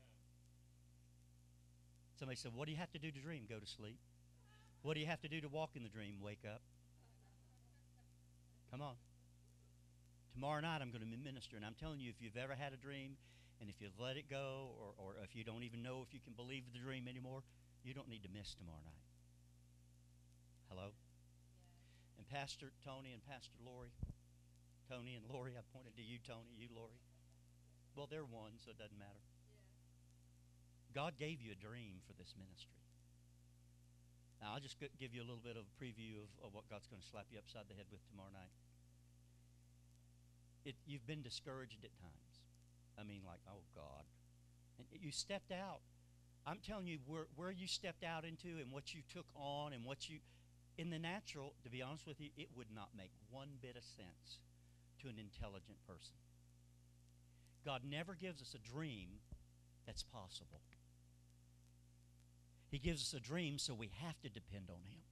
Somebody said, what do you have to do to dream? Go to sleep. What do you have to do to walk in the dream? Wake up. Come on. Tomorrow night I'm going to minister, and I'm telling you, if you've ever had a dream, and if you've let it go, or if you don't even know if you can believe the dream anymore, you don't need to miss tomorrow night. Hello? Yeah. And Pastor Tony and Pastor Lori, Tony and Lori, I pointed to you, Tony, you, Lori. Well, they're one, so it doesn't matter. Yeah. God gave you a dream for this ministry. Now, I'll just give you a little bit of a preview of what God's going to slap you upside the head with tomorrow night. You've been discouraged at times. I mean, like, oh, God. And you stepped out. I'm telling you, where you stepped out into and what you took on and what you, in the natural, to be honest with you, it would not make one bit of sense to an intelligent person. God never gives us a dream that's possible. He gives us a dream, so we have to depend on Him.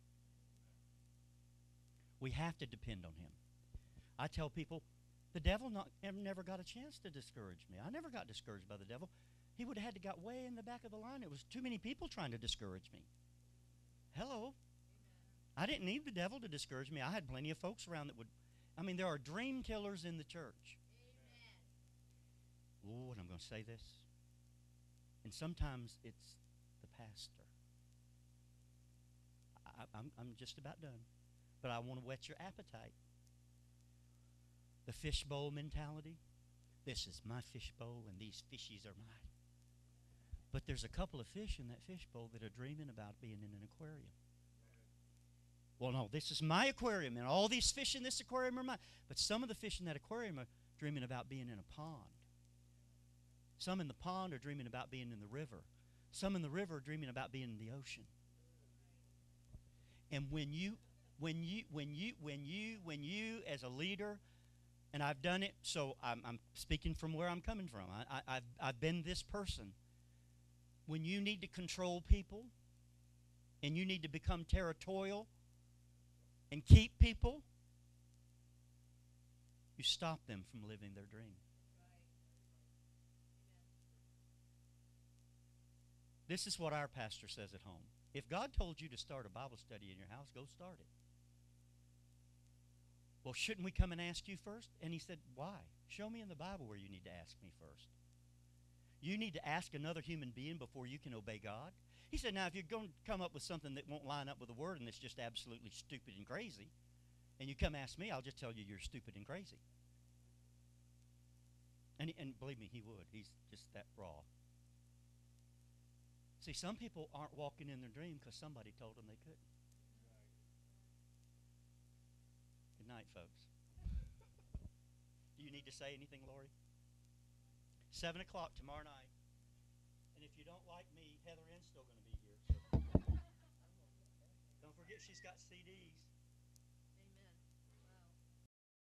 We have to depend on Him. I tell people, the devil never got a chance to discourage me. I never got discouraged by the devil. He would have had to got way in the back of the line. It was too many people trying to discourage me. Hello. I didn't need the devil to discourage me. I had plenty of folks around that would. I mean, there are dream killers in the church. Oh, and I'm going to say this. And sometimes it's the pastor. I'm just about done. But I want to whet your appetite. The fishbowl mentality. This is my fishbowl, and these fishies are mine. But there's a couple of fish in that fishbowl that are dreaming about being in an aquarium. Well, no, this is my aquarium, and all these fish in this aquarium are mine. But some of the fish in that aquarium are dreaming about being in a pond. Some in the pond are dreaming about being in the river. Some in the river are dreaming about being in the ocean. And when you as a leader, and I've done it, so I'm speaking from where I'm coming from. I've been this person. When you need to control people, and you need to become territorial, and keep people, you stop them from living their dream. This is what our pastor says at home. If God told you to start a Bible study in your house, go start it. Well, shouldn't we come and ask you first? And he said, why? Show me in the Bible where you need to ask me first. You need to ask another human being before you can obey God. He said, now, if you're going to come up with something that won't line up with the Word and it's just absolutely stupid and crazy, and you come ask me, I'll just tell you you're stupid and crazy. And believe me, he would. He's just that raw. See, some people aren't walking in their dream because somebody told them they couldn't. Good night, folks. Do you need to say anything, Lori? 7 o'clock tomorrow night. And if you don't like me, Heather Ann's still going to be here. So don't forget she's got CDs.